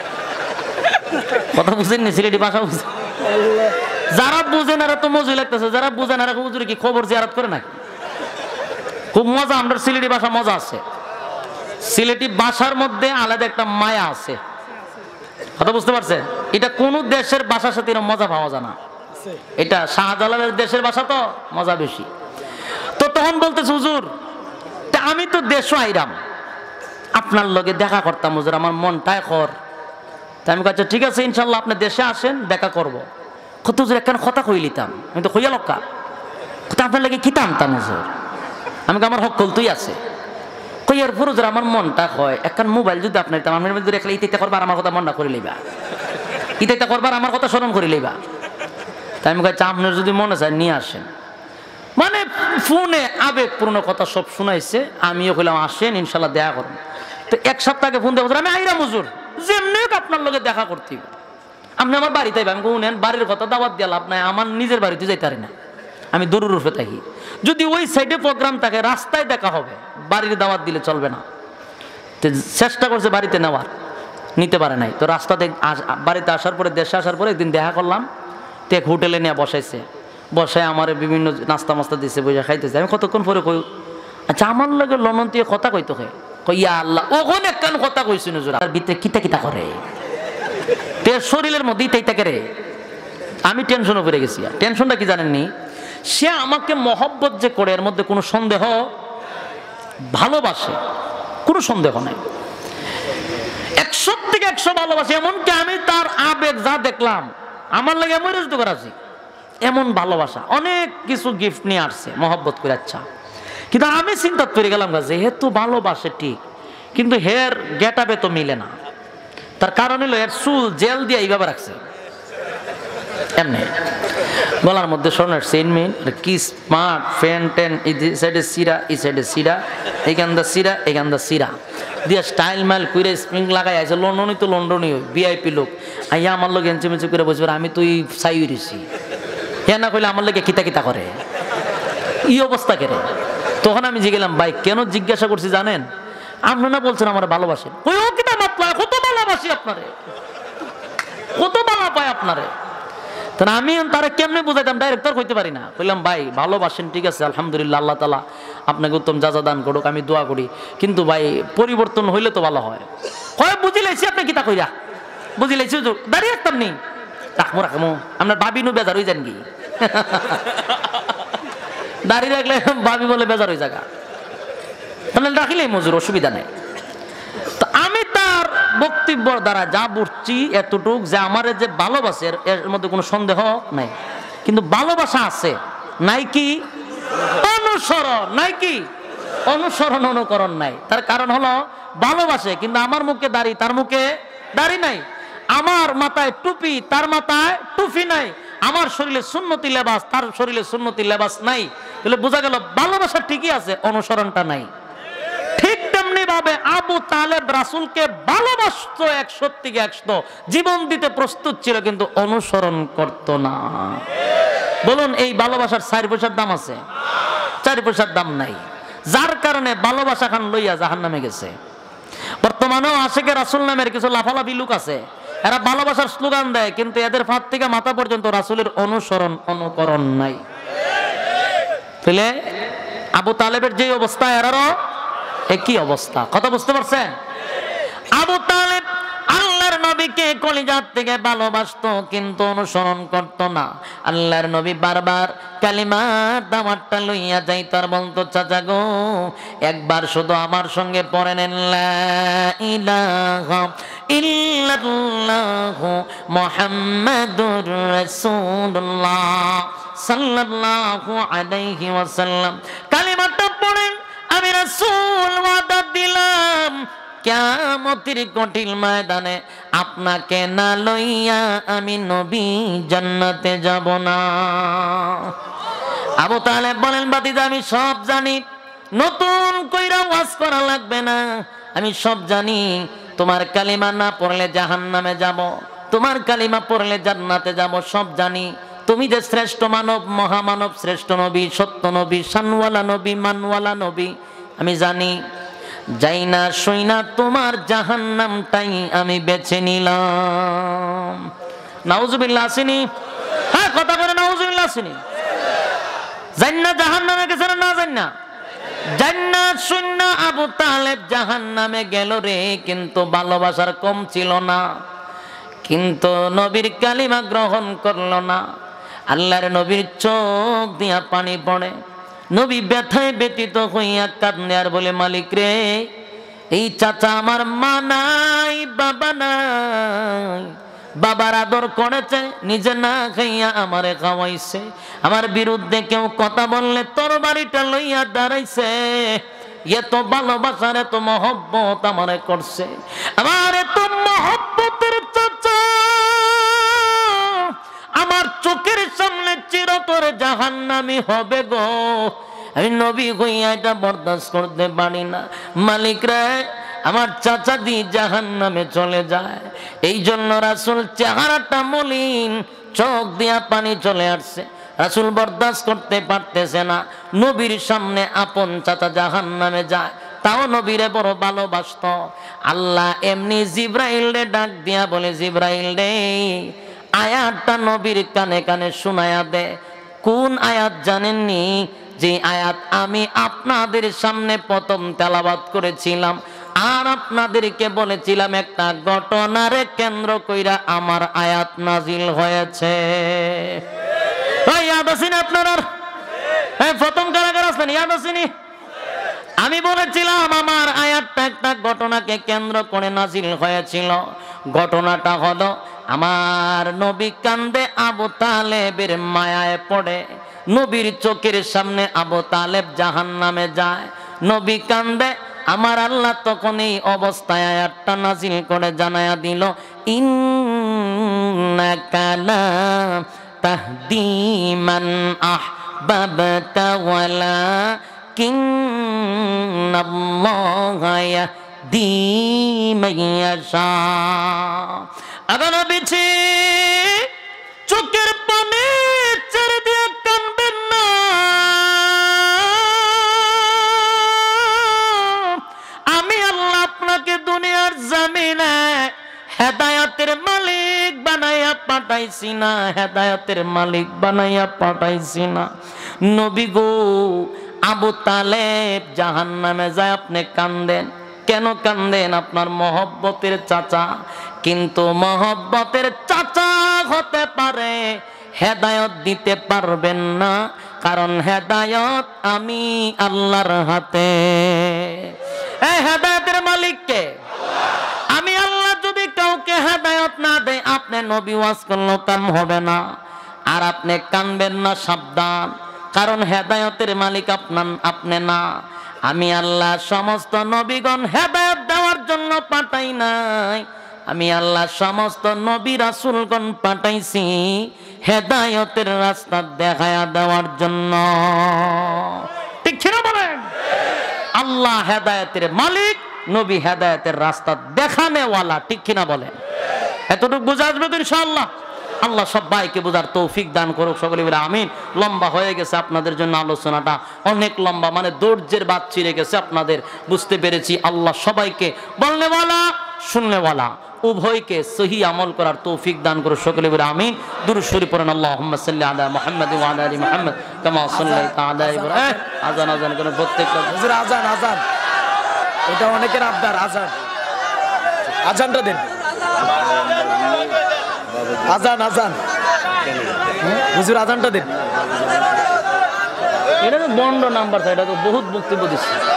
কথা বুঝেন নি? সিলেটি ভাষা বুঝেন? যারা বুঝেন এরা তো মজা লাগতেছে, যারা বুঝেন এরা হুজুর কি খবর জিয়ারত করে নাকি? খুব মজা, আমরা সিলেটি ভাষা মজা আছে। সিলেটি ভাষার মধ্যে আলাদা একটা মায়া আছে, কথা বুঝতে পারছেন? এটা কোন দেশের ভাষার সাথে এরকম মজা পাওয়া যায় না। এটা শাহজালালের দেশের ভাষা, তো মজা বেশি। তো তখন বলতেছে হুজুর তা আমি তো দেশও আইরাম, আপনার লগে দেখা করতাম হুজুর, আমার মনটা কর। তা আমি কাছে ঠিক আছে ইনশাল্লাহ আপনি দেশে আসেন দেখা করবো। কত হুজুর একখান কথা কই লিতাম, আমি তো কইয়া লক্কা আপনার লাগে কিতাম তাম হুজুর। আমি আমার হক তুই আছে কইয়ার পর হুজুর আমার মনটা হয় একখান মোবাইল যদি আপনার আমি দেখলে ইতে করবার আমার কথা মনটা করে লইবা, ইতে করবার আমার কথা স্মরণ করে লইবা। তাই আমি কাছে আপনার যদি মনে চায় নিয়ে আসেন। মানে ফোনে আবেগপূর্ণ কথা সব শুনাইছে, আমিও কইলাম আসেন ইনশাল্লাহ দেখা করুন। তো এক সপ্তাহ আগে ফোন দেবো আমি আইরাম হুজুর, যেমনি আপনার লগে দেখা করতে, আপনি আমার বাড়িতে আমি নেন, বাড়ির কথা দাওয়াত দিয়ে লাভ নাই, আমার নিজের বাড়িতে যাইতে পারি না, আমি দরুর রূপে থাকি। যদি ওই সাইডে প্রোগ্রাম থাকে রাস্তায় দেখা হবে, বাড়ির দাওয়াত দিলে চলবে না। তো চেষ্টা করছে বাড়িতে নেওয়ার, নিতে পারে নাই। তো রাস্তাতে বাড়িতে আসার পরে, দেশে আসার পরে একদিন দেখা করলাম, তো এক হোটেলে নিয়ে বসাইছে, বসায় আমার বিভিন্ন নাস্তা মাস্তা দিচ্ছে, বসে খাইতেছে। আমি কতক্ষণ পরে কই আচ্ছা আমার লগে লন্ডন দিয়ে কথা কইতো হে, কইয়া আল্লাহ ওখানে কেন কথা কইছি হুজুর, তার ভিতরে কিতা কিতা করে, তের শরীরের মধ্যেই তাই থাকে রে। আমি টেনশনে পড়ে গেছি। টেনশনটা কি জানেননি? সে আমাকে মহব্বত যে করে এর মধ্যে কোনো সন্দেহ, ভালোবাসে, কোনো সন্দেহ নাই, একশো থেকে একশো ভালোবাসে। এমনকি আমি তার আবেগ যা দেখলাম আমার লাগে এমন রুজু করাছি, এমন ভালোবাসা, অনেক কিছু গিফট নিয়ে আসছে মহব্বত করে। আচ্ছা কিন্তু আমি চিন্তা করে গেলাম যেহেতু ভালোবাসে ঠিক, কিন্তু হের গেট আপে তো মিলে না। তার কারণ হলো এর চুল জেল দিয়ে এইভাবে রাখছে, এমনি গলার মধ্যে সোনার চেইন মেইন, কি স্মার্ট ফ্যান টেন, এই সাইডে সিরা, এই সাইডে সিরা, এইখান দা সিরা, এইখান দা সিরা দিয়ে স্টাইল মাইল করে স্প্রিং লাগাই আছে। লন্ডনই তো লন্ডনই ভিআইপি লোক, আইয়া আমার লোক এনচি মেচি করে বসবে, আমি তো চাই রয়েছি। হ্যাঁ না কইলে আমার লোকে কিতা কিতা করে। এই অবস্থা কেন? তখন আমি জিজ্ঞেলাম, ভাই কেন জিজ্ঞাসা করছি জানেন? আপনি না বলছেন আমার ভালোবাসেন, কিটা মাতলা কত ভালোবাসি আপনারে, কত ভালো পায় আপনারে। তাহলে আমি তারা কেমনে বুঝাইতাম, ডাইরেক্টর হইতে পারি না। বললাম ভাই ভালোবাসেন ঠিক আছে, আলহামদুলিল্লাহ, আল্লাহ তাআলা আপনাকে উত্তম যাজা দান করুক, আমি দোয়া করি, কিন্তু ভাই পরিবর্তন হইলে তো ভালো হয়। হয় বুঝি লাইছি আপনি কিতা কইরা, বুঝি লাইছি দাঁড়িয়ে রাখতাম নি, রাখবো রাখবো আপনার ভাবি নু বেজার হয়ে যান কি দাঁড়িয়ে রাখলে ভাবি বলে বেজার হয়ে জায়গা, তাহলে রাখিলেই মজুর, অসুবিধা নেই। তো আমি তার বক্তব্য দ্বারা যা বুঝছি এতটুক যে আমার যে ভালোবাসে এর মধ্যে কোনো সন্দেহ নাই, কিন্তু ভালোবাসা আছে নাই কি অনুসরণ নাই, কি অনুসরণ অনুকরণ নাই। তার কারণ হলো ভালোবাসে কিন্তু আমার মুখে দাড়ি তার মুখে দাড়ি নাই, আমার মাথায় টুপি তার মাথায় টুপি নাই, আমার শরীরে সুন্নতি লেবাস তার শরীরে সুন্নতি লেবাস নাই, তাহলে বোঝা গেল ভালোবাসা ঠিকই আছে, অনুসরণটা নাই। ঠিক তেমনি ভাবে আবু তালেব রাসূলকে ভালোবাসতো একশো থেকে একশো, জীবন দিতে প্রস্তুত ছিল, কিন্তু অনুসরণ করত না। বলুন এই ভালোবাসার চার পয়সার দাম আছে? চার পয়সার দাম নাই, যার কারণে ভালোবাসা খান লইয়া জাহান্নামে গেছে। বর্তমানেও আশিকে রাসূল নামের কিছু লাফালাফি লোক আছে, এরা ভালোবাসার স্লোগান দেয়, কিন্তু এদের ফাঁদ থেকে মাথা পর্যন্ত রাসূলের অনুসরণ অনুকরণ নাই। তাহলে আবু তালেবের যে অবস্থা এরারও একই অবস্থা, কথা বুঝতে পারছেন? আবু তালেব আল্লাহর নবীকে কলিজার থেকে ভালোবাসতো কিন্তু অনুসরণ করত না। আল্লাহর নবী বারবার কালিমার দাওয়াতটা লইয়া যাইতো আর বলতো, চাচা গো একবার শুধু আমার সঙ্গে পড়ে নেন লা ইলাহা ইল্লাল্লাহু মুহাম্মাদুর রাসূলুল্লাহ সাল্লাল্লাহু আলাইহি ওয়াসাল্লাম। কালিমাটা পড়েন, আমি রাসূল ওয়াদা দিলাম কিয়ামতের কঠিন ময়দানে আপনাকে না লইয়া আমি নবী জান্নাতে যাব না। আবু তালেব বলেন, বাতিজা আমি সব জানি, নতুন কইরা ওয়াজ করা লাগবে না, আমি সব জানি। তোমার কালিমা না পড়লে জাহান্নামে যাব, তোমার কালিমা পড়লে জান্নাতে যাব, সব জানি। তুমি যে শ্রেষ্ঠ মানব, মহামানব, শ্রেষ্ঠ নবী, সত্য নবী, শানওয়ালা নবী, মানওয়ালা নবী, আমি জানি। যাই না শুই না তোমার জাহান্নামটাই আমি বেছে নিলাম। নাউজুবিল্লাহ আসেনি? হ্যাঁ কথা করে নাউজুবিল্লাহ আসেনি? জান্না জাহান্নামে গেছে না? না জান্না জান্নাত শুননা আবু তালেব জাহান্নামে গেল রে, কিন্তু ভালোবাসার কম ছিল না, কিন্তু নবীর কালিমা গ্রহণ করলো না। আল্লাহর নবীর চোখ দিয়া পানি পড়ে, নবী ব্যথায় ব্যতীত হইয়া কাঁদে আর বলে, মালিক রে এই চাচা আমার মা নাই বাবা নাই, বাবার আদর করেছে, নিজে না খাইয়া আমারে খাওয়াইছে, আমার বিরুদ্ধে কেউ কথা বললে তরবারিটা লইয়া দাঁড়াইছে, এত ভালোবাসার এত মহব্বত আমারে করছে, আমার এত মহব্বতের চাচা আমার চোখের সামনে চিরতরে জাহান্নামী হবে গো, আমি নবী হইয়া এটা বরদাস্ত করতে পারি না। মালিক রে আমার চাচা দি জাহান্নামে চলে যায়। এই জন্য রাসূল চেহারাটা মলিন, চোখ দিয়া পানি চলে আসছে, রাসূল বরদাস্ত করতে পারতেছে না, নবীর সামনে আপন চাচা জাহান্নামে যায়, তাও নবীরে বড় ভালোবাসত। আল্লাহ এমনি জিব্রাইল রে ডাক দিয়া বলে, জিব্রাইল রে আয়াতটা নবীর কানে কানে শোনায়া দে। কোন আয়াত জানেননি? যে আয়াত আমি আপনাদের সামনে প্রথম তেলাওয়াত করেছিলাম আর আপনাদেরকে বলেছিলাম একটা ঘটনারে কেন্দ্র কইরা আমার আয়াত নাজিল হয়েছে। ইয়াদ আছেন আপনার? হ্যাঁ প্রথম কারাগার আছেন, ইয়াদ আছেনি? আমি বলেছিলাম আমার আয়াতটা একটা ঘটনাকে কেন্দ্র করে নাজিল হয়েছিল। ঘটনাটা হলো আমার নবী কান্দে আবু তালেবের মায়ায় পড়ে, নবীর চোখের সামনে আবু তালেব জাহান্নামে যায়, নবী কান্দে, আমার আল্লাহ তখন এই অবস্থায় আয়াতটা নাজিল করে জানায়া দিল, ইন্নাকা লা তাহদি মান আহবাবতা ওয়ালাকিন্নাল্লাহা ইয়াহদি মান ইয়াশা। আবার বিছি চোখের পানি ছেড়ে দিয়ে কাঁদবেন না, পাঠাইছি না, হেদায়েতের মালিক বানাইয়া পাঠাইছি না। নবী গো, আবু তালেব জাহান্নামে যায়, আপনি কান্দেন কেন? কান্দেন আপনার মহব্বতের চাচা, কিন্তু মহব্বতের চাচা হতে পারে, হেদায়েত দিতে পারবেন না, কারণ হেদায়েত আমি আল্লাহর হাতে। এই হেদায়েতের মালিক কে? আমি আল্লাহ। যদি কাউকে হেদায়েত না দেয়, আপনি নবী ওয়াজ করলেও কাম হবে না। আর আপনি কানবেন না, সাবধান, কারণ হেদায়েতের মালিক আপনার আপনি না, আমি আল্লাহ। সমস্ত নবীগণ হেদায়েত দেওয়ার জন্য পাঠাই নাই, আমি আল্লাহ সমস্ত নবী রাসূলগণ পাঠাইছি হেদায়েতের রাস্তা দেখায়া দেওয়ার জন্য। ঠিক ছিল বলেন? আল্লাহ হেদায়েতের মালিক, নবী হেদায়েতের রাস্তা দেখানেওয়ালা। ঠিক কিনা বলেন? এতটুকু বুঝা আসবে তো ইনশাআল্লাহ? আল্লাহ সবাইকে বোঝার তৌফিক দান করুক, সকলে বলে আমিন। লম্বা হয়ে গেছে আপনাদের জন্য আলোচনাটা, অনেক লম্বা, মানে দৌর্যের বাদ চিরে গেছে আপনাদের, বুঝতে পেরেছি। আল্লাহ সবাইকে বলনেওয়ালা শুননেওয়ালা উভয়কে সহি আমল করার তৌফিক দান করুক, সকলে বলে আমিন। দুরূদ শরীফ পড়েন, আল্লাহুম্মা সাল্লি আলা মুহাম্মাদ ওয়া আলা আলি মুহাম্মাদ কামা সাল্লাইতা আলা ইব্রাহিম। আজান আজান করে প্রত্যেকটা
হুজুর আজান আজান, এটা অনেকের আবদার। আজান আজানটা দেন, আজান আজান হুজুর আজানটা দেন।
এটা তো বন্ড নাম্বার, এটা তো বহুত বক্তব্য দিচ্ছে।